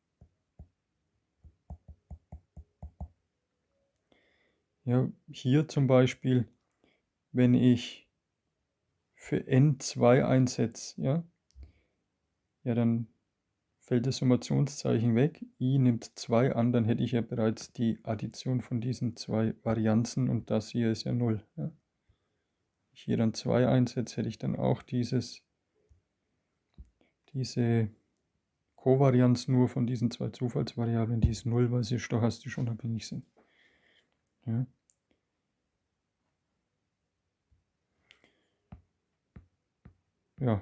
Ja, hier zum Beispiel, wenn ich für n zwei einsetze, ja, ja, dann fällt das Summationszeichen weg, i nimmt zwei an, dann hätte ich ja bereits die Addition von diesen zwei Varianzen und das hier ist ja null. Ja. Wenn ich hier dann zwei einsetze, hätte ich dann auch dieses, diese Kovarianz nur von diesen zwei Zufallsvariablen, die ist null, weil sie stochastisch unabhängig sind. Ja. Ja.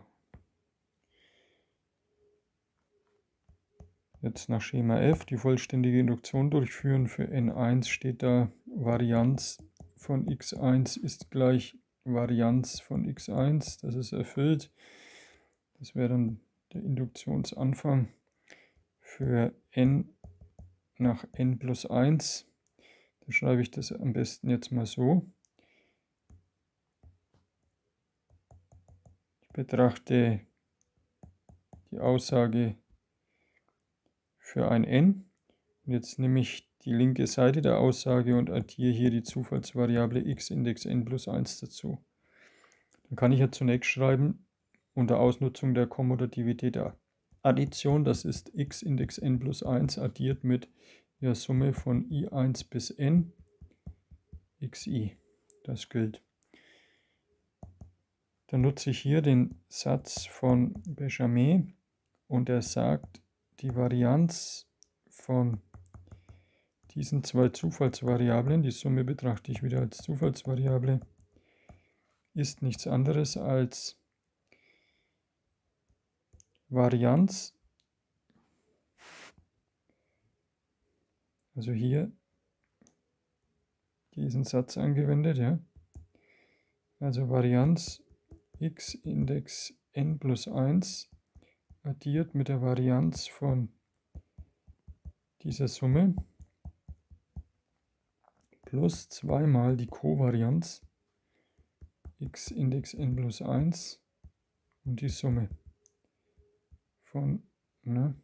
Jetzt nach Schema F die vollständige Induktion durchführen. Für n eins steht da Varianz von x eins ist gleich Varianz von x eins. Das ist erfüllt. Das wäre dann der Induktionsanfang. Für n nach n plus eins, da schreibe ich das am besten jetzt mal so. Ich betrachte die Aussage für ein n. Und jetzt nehme ich die linke Seite der Aussage und addiere hier die Zufallsvariable x Index n plus eins dazu. Dann kann ich ja zunächst schreiben, unter Ausnutzung der Kommutativität der Addition, das ist x Index n plus eins addiert mit der Summe von i eins bis n xi. Das gilt. Dann nutze ich hier den Satz von Benjamin und er sagt, die Varianz von diesen zwei Zufallsvariablen, die Summe betrachte ich wieder als Zufallsvariable, ist nichts anderes als Varianz Also hier diesen Satz angewendet, ja. Also Varianz x Index n plus eins addiert mit der Varianz von dieser Summe plus zweimal die Kovarianz x Index n plus eins und die Summe von, ne,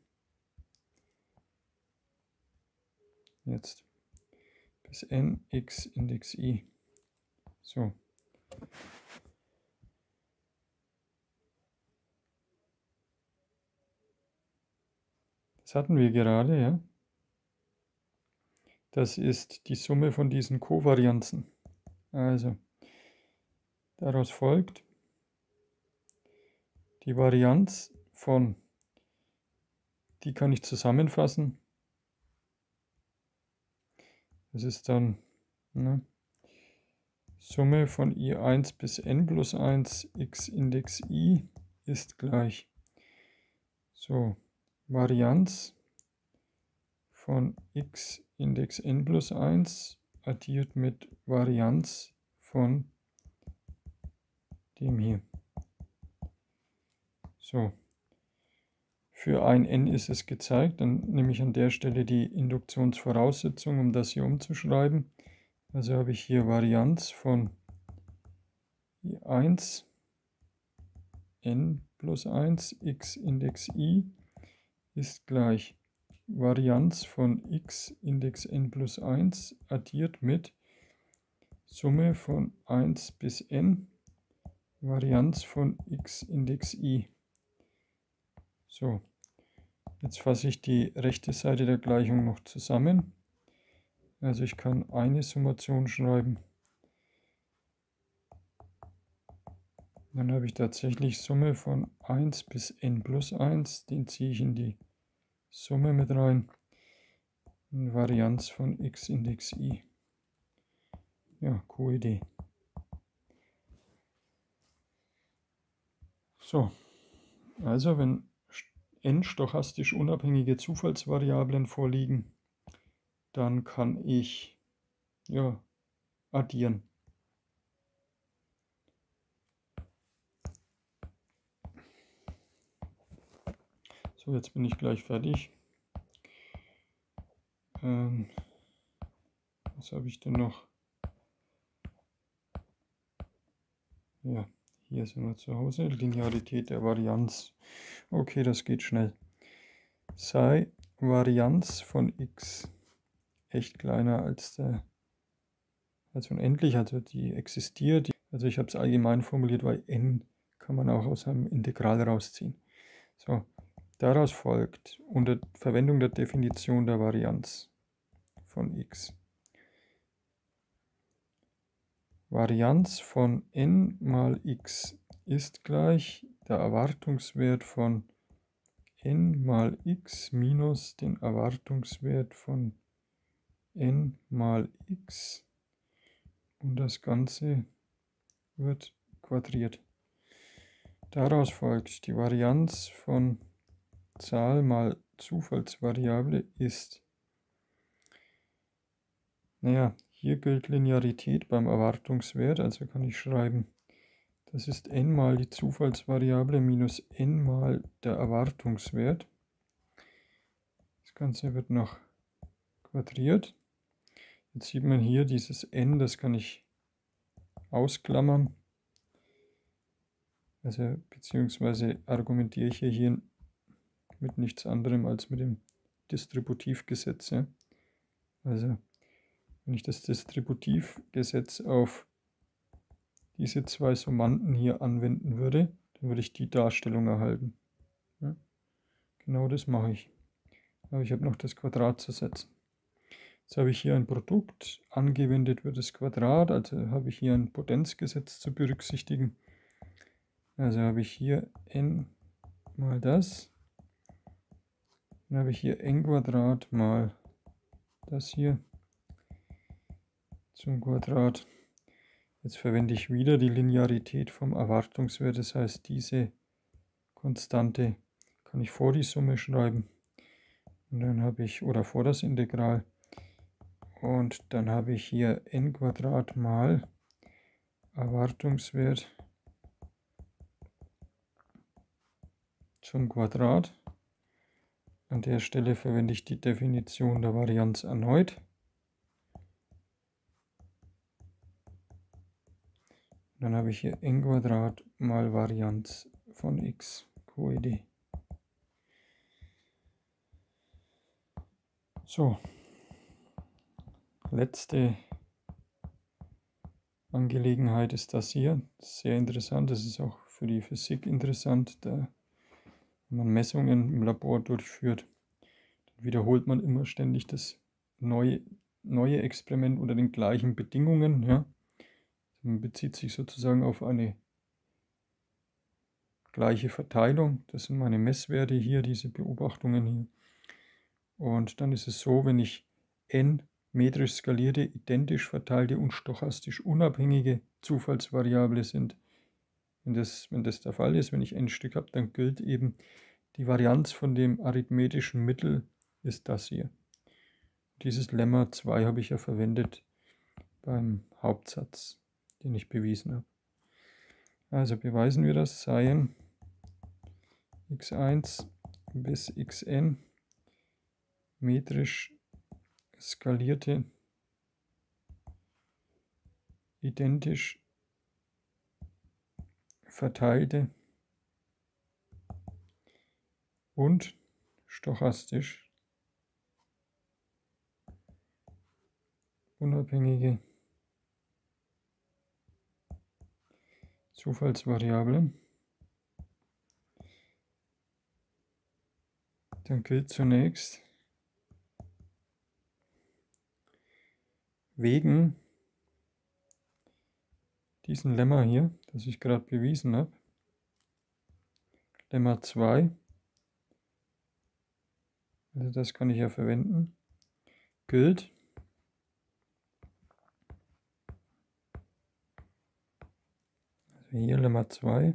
jetzt bis n x Index i. So. Das hatten wir gerade, ja. Das ist die Summe von diesen Kovarianzen. Also, daraus folgt die Varianz von, die kann ich zusammenfassen. Das ist dann, ne, Summe von i eins bis n plus eins x Index i ist gleich, so, Varianz von x Index n plus eins addiert mit Varianz von dem hier. So, für ein n ist es gezeigt, dann nehme ich an der Stelle die Induktionsvoraussetzung, um das hier umzuschreiben. Also habe ich hier Varianz von i eins n plus eins x Index i ist gleich Varianz von x Index n plus eins addiert mit Summe von eins bis n Varianz von x Index i. So, jetzt fasse ich die rechte Seite der Gleichung noch zusammen. Also ich kann eine Summation schreiben. Dann habe ich tatsächlich Summe von eins bis n plus eins, den ziehe ich in die Summe mit rein. Eine Varianz von x Index i. Ja, coole Idee. So, also wenn n stochastisch unabhängige Zufallsvariablen vorliegen, dann kann ich, ja, addieren. So, jetzt bin ich gleich fertig. Ähm, was habe ich denn noch? Ja, hier sind wir zu Hause. Linearität der Varianz. Okay, das geht schnell. Sei Varianz von x echt kleiner als der, als unendlich, also die existiert. Also ich habe es allgemein formuliert, weil n kann man auch aus einem Integral rausziehen. So, daraus folgt unter Verwendung der Definition der Varianz von x. Varianz von n mal x ist gleich der Erwartungswert von n mal x minus den Erwartungswert von n mal x und das Ganze wird quadriert. Daraus folgt, die Varianz von Zahl mal Zufallsvariable ist, naja, hier gilt Linearität beim Erwartungswert, also kann ich schreiben, das ist n mal die Zufallsvariable minus n mal der Erwartungswert. Das Ganze wird noch quadriert. Jetzt sieht man hier dieses n, das kann ich ausklammern. Also beziehungsweise argumentiere ich hier mit nichts anderem als mit dem Distributivgesetz. Ja? Also wenn ich das Distributivgesetz auf diese zwei Summanden hier anwenden würde, dann würde ich die Darstellung erhalten. Ja? Genau das mache ich. Aber ich habe noch das Quadrat zu setzen. Jetzt habe ich hier ein Produkt, angewendet wird das Quadrat, also habe ich hier ein Potenzgesetz zu berücksichtigen. Also habe ich hier n mal das, dann habe ich hier n Quadrat mal das hier zum Quadrat. Jetzt verwende ich wieder die Linearität vom Erwartungswert, das heißt diese Konstante kann ich vor die Summe schreiben und dann habe ich, oder vor das Integral, Und dann habe ich hier n Quadrat mal Erwartungswert zum Quadrat. An der Stelle verwende ich die Definition der Varianz erneut. Dann habe ich hier n Quadrat mal Varianz von x Q E D. So, letzte Angelegenheit ist das hier. Sehr interessant, das ist auch für die Physik interessant. Da, wenn man Messungen im Labor durchführt, dann wiederholt man immer ständig das neue, neue Experiment unter den gleichen Bedingungen. Ja. Man bezieht sich sozusagen auf eine gleiche Verteilung. Das sind meine Messwerte hier, diese Beobachtungen hier. Und dann ist es so, wenn ich n metrisch skalierte, identisch verteilte und stochastisch unabhängige Zufallsvariable sind. Wenn das, wenn das der Fall ist, wenn ich n Stück habe, dann gilt eben die Varianz von dem arithmetischen Mittel ist das hier. Dieses Lemma zwei habe ich ja verwendet beim Hauptsatz, den ich bewiesen habe. Also beweisen wir das, seien x eins bis xn metrisch skalierte, identisch verteilte und stochastisch unabhängige Zufallsvariablen. Dann gilt zunächst wegen diesen Lemma hier, das ich gerade bewiesen habe, Lemma zwei, also das kann ich ja verwenden, gilt also hier Lemma zwei,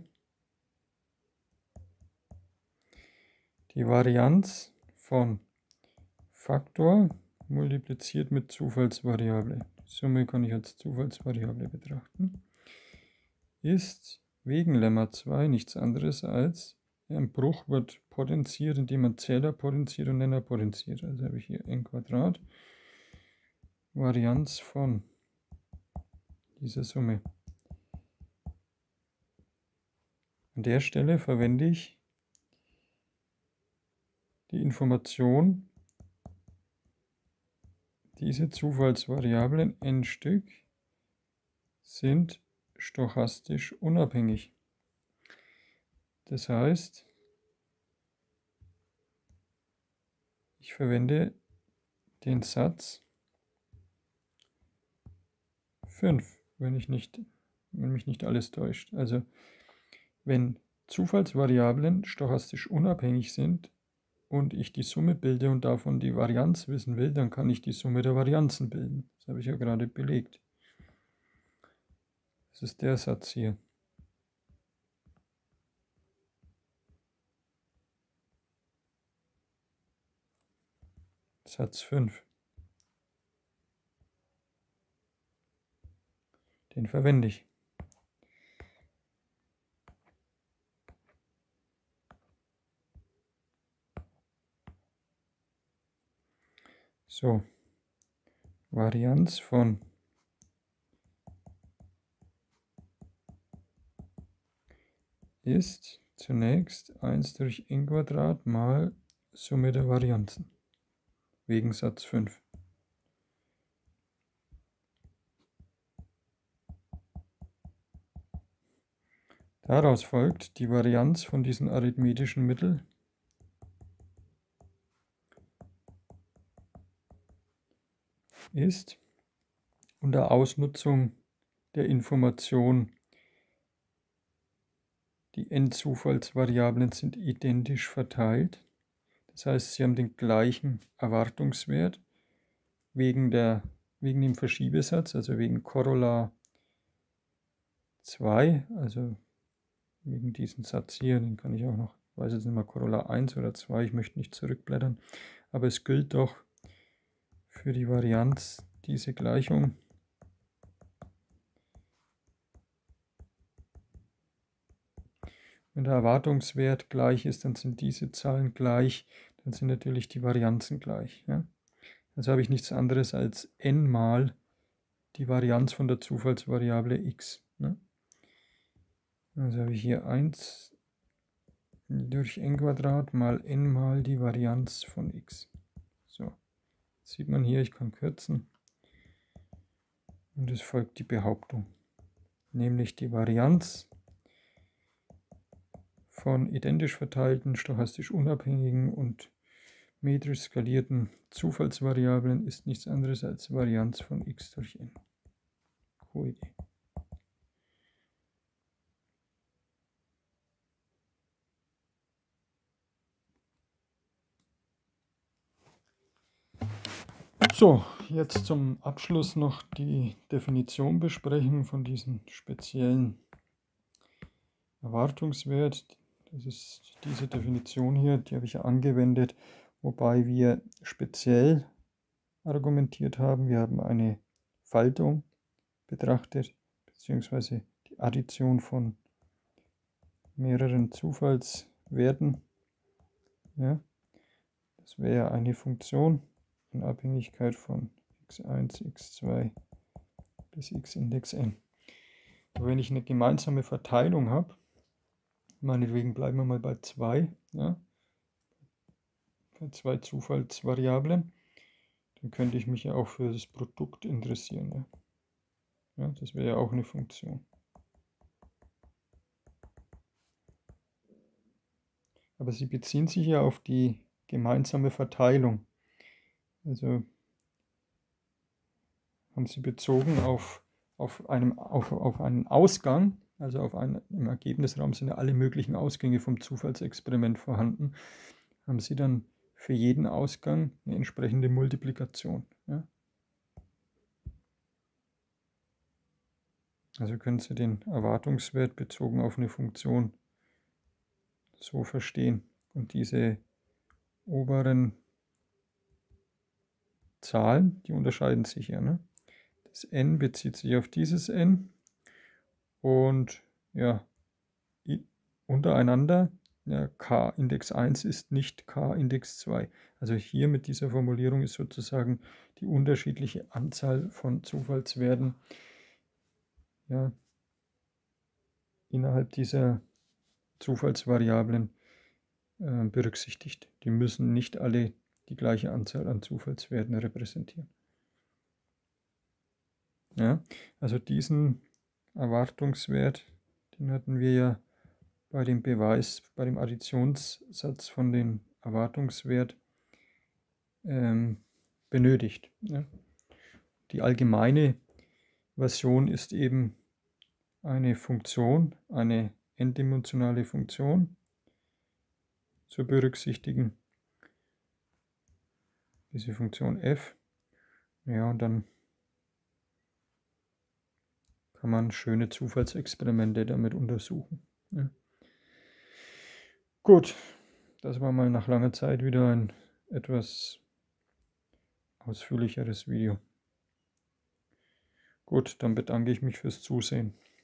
die Varianz von Faktor multipliziert mit Zufallsvariable, die Summe kann ich als Zufallsvariable betrachten, ist wegen Lemma zwei nichts anderes als ein Bruch wird potenziert, indem man Zähler potenziert und Nenner potenziert. Also habe ich hier n Quadrat Varianz von dieser Summe. An der Stelle verwende ich die Information, diese Zufallsvariablen n Stück sind stochastisch unabhängig. Das heißt, ich verwende den Satz fünf, wenn, ich nicht, wenn mich nicht alles täuscht. Also wenn Zufallsvariablen stochastisch unabhängig sind und ich die Summe bilde und davon die Varianz wissen will, dann kann ich die Summe der Varianzen bilden. Das habe ich ja gerade belegt. Das ist der Satz hier. Satz fünf. Den verwende ich. So, Varianz von ist zunächst eins durch n Quadrat mal Summe der Varianzen, wegen Satz fünf. Daraus folgt die Varianz von diesen arithmetischen Mitteln ist unter Ausnutzung der Information, die n Zufallsvariablen sind identisch verteilt. Das heißt, sie haben den gleichen Erwartungswert wegen, der, wegen dem Verschiebesatz, also wegen Corolla zwei, also wegen diesem Satz hier, den kann ich auch noch, ich weiß jetzt nicht mal, Corolla eins oder zwei, ich möchte nicht zurückblättern, aber es gilt doch für die Varianz diese Gleichung wenn der Erwartungswert gleich ist, dann sind diese Zahlen gleich, dann sind natürlich die Varianzen gleich. Ja? Also habe ich nichts anderes als n mal die Varianz von der Zufallsvariable x. Ne? Also habe ich hier eins durch n Quadrat mal n mal die Varianz von x. So, jetzt sieht man hier, ich kann kürzen. Und es folgt die Behauptung, nämlich die Varianz von identisch verteilten, stochastisch unabhängigen und metrisch skalierten Zufallsvariablen ist nichts anderes als Varianz von x durch n. Coole Idee. So, jetzt zum Abschluss noch die Definition besprechen von diesem speziellen Erwartungswert. Das ist diese Definition hier, die habe ich ja angewendet, wobei wir speziell argumentiert haben. Wir haben eine Faltung betrachtet, beziehungsweise die Addition von mehreren Zufallswerten. Ja, das wäre eine Funktion in Abhängigkeit von x eins, x zwei bis x Index n. Aber wenn ich eine gemeinsame Verteilung habe, meinetwegen bleiben wir mal bei zwei, ja, bei zwei Zufallsvariablen, dann könnte ich mich ja auch für das Produkt interessieren. Ja. Ja, das wäre ja auch eine Funktion. Aber sie beziehen sich ja auf die gemeinsame Verteilung. Also haben sie bezogen auf, auf, einem, auf, auf einen Ausgang, also auf einen, im Ergebnisraum sind ja alle möglichen Ausgänge vom Zufallsexperiment vorhanden, haben sie dann für jeden Ausgang eine entsprechende Multiplikation. Ja? Also können Sie den Erwartungswert bezogen auf eine Funktion so verstehen. Und diese oberen Zahlen, die unterscheiden sich ja. Ne? Das n bezieht sich auf dieses n und ja, untereinander, ja, k Index eins ist nicht k Index zwei. Also hier mit dieser Formulierung ist sozusagen die unterschiedliche Anzahl von Zufallswerten ja, innerhalb dieser Zufallsvariablen äh, berücksichtigt. Die müssen nicht alle die gleiche Anzahl an Zufallswerten repräsentieren. Ja, also diesen Erwartungswert, den hatten wir ja bei dem Beweis, bei dem Additionssatz von dem Erwartungswert ähm, benötigt. Ja. Die allgemeine Version ist eben eine Funktion, eine n-dimensionale Funktion zu berücksichtigen. Diese Funktion f. Ja, und dann kann man schöne Zufallsexperimente damit untersuchen. Ja. Gut, das war mal nach langer Zeit wieder ein etwas ausführlicheres Video. Gut, dann bedanke ich mich fürs Zusehen.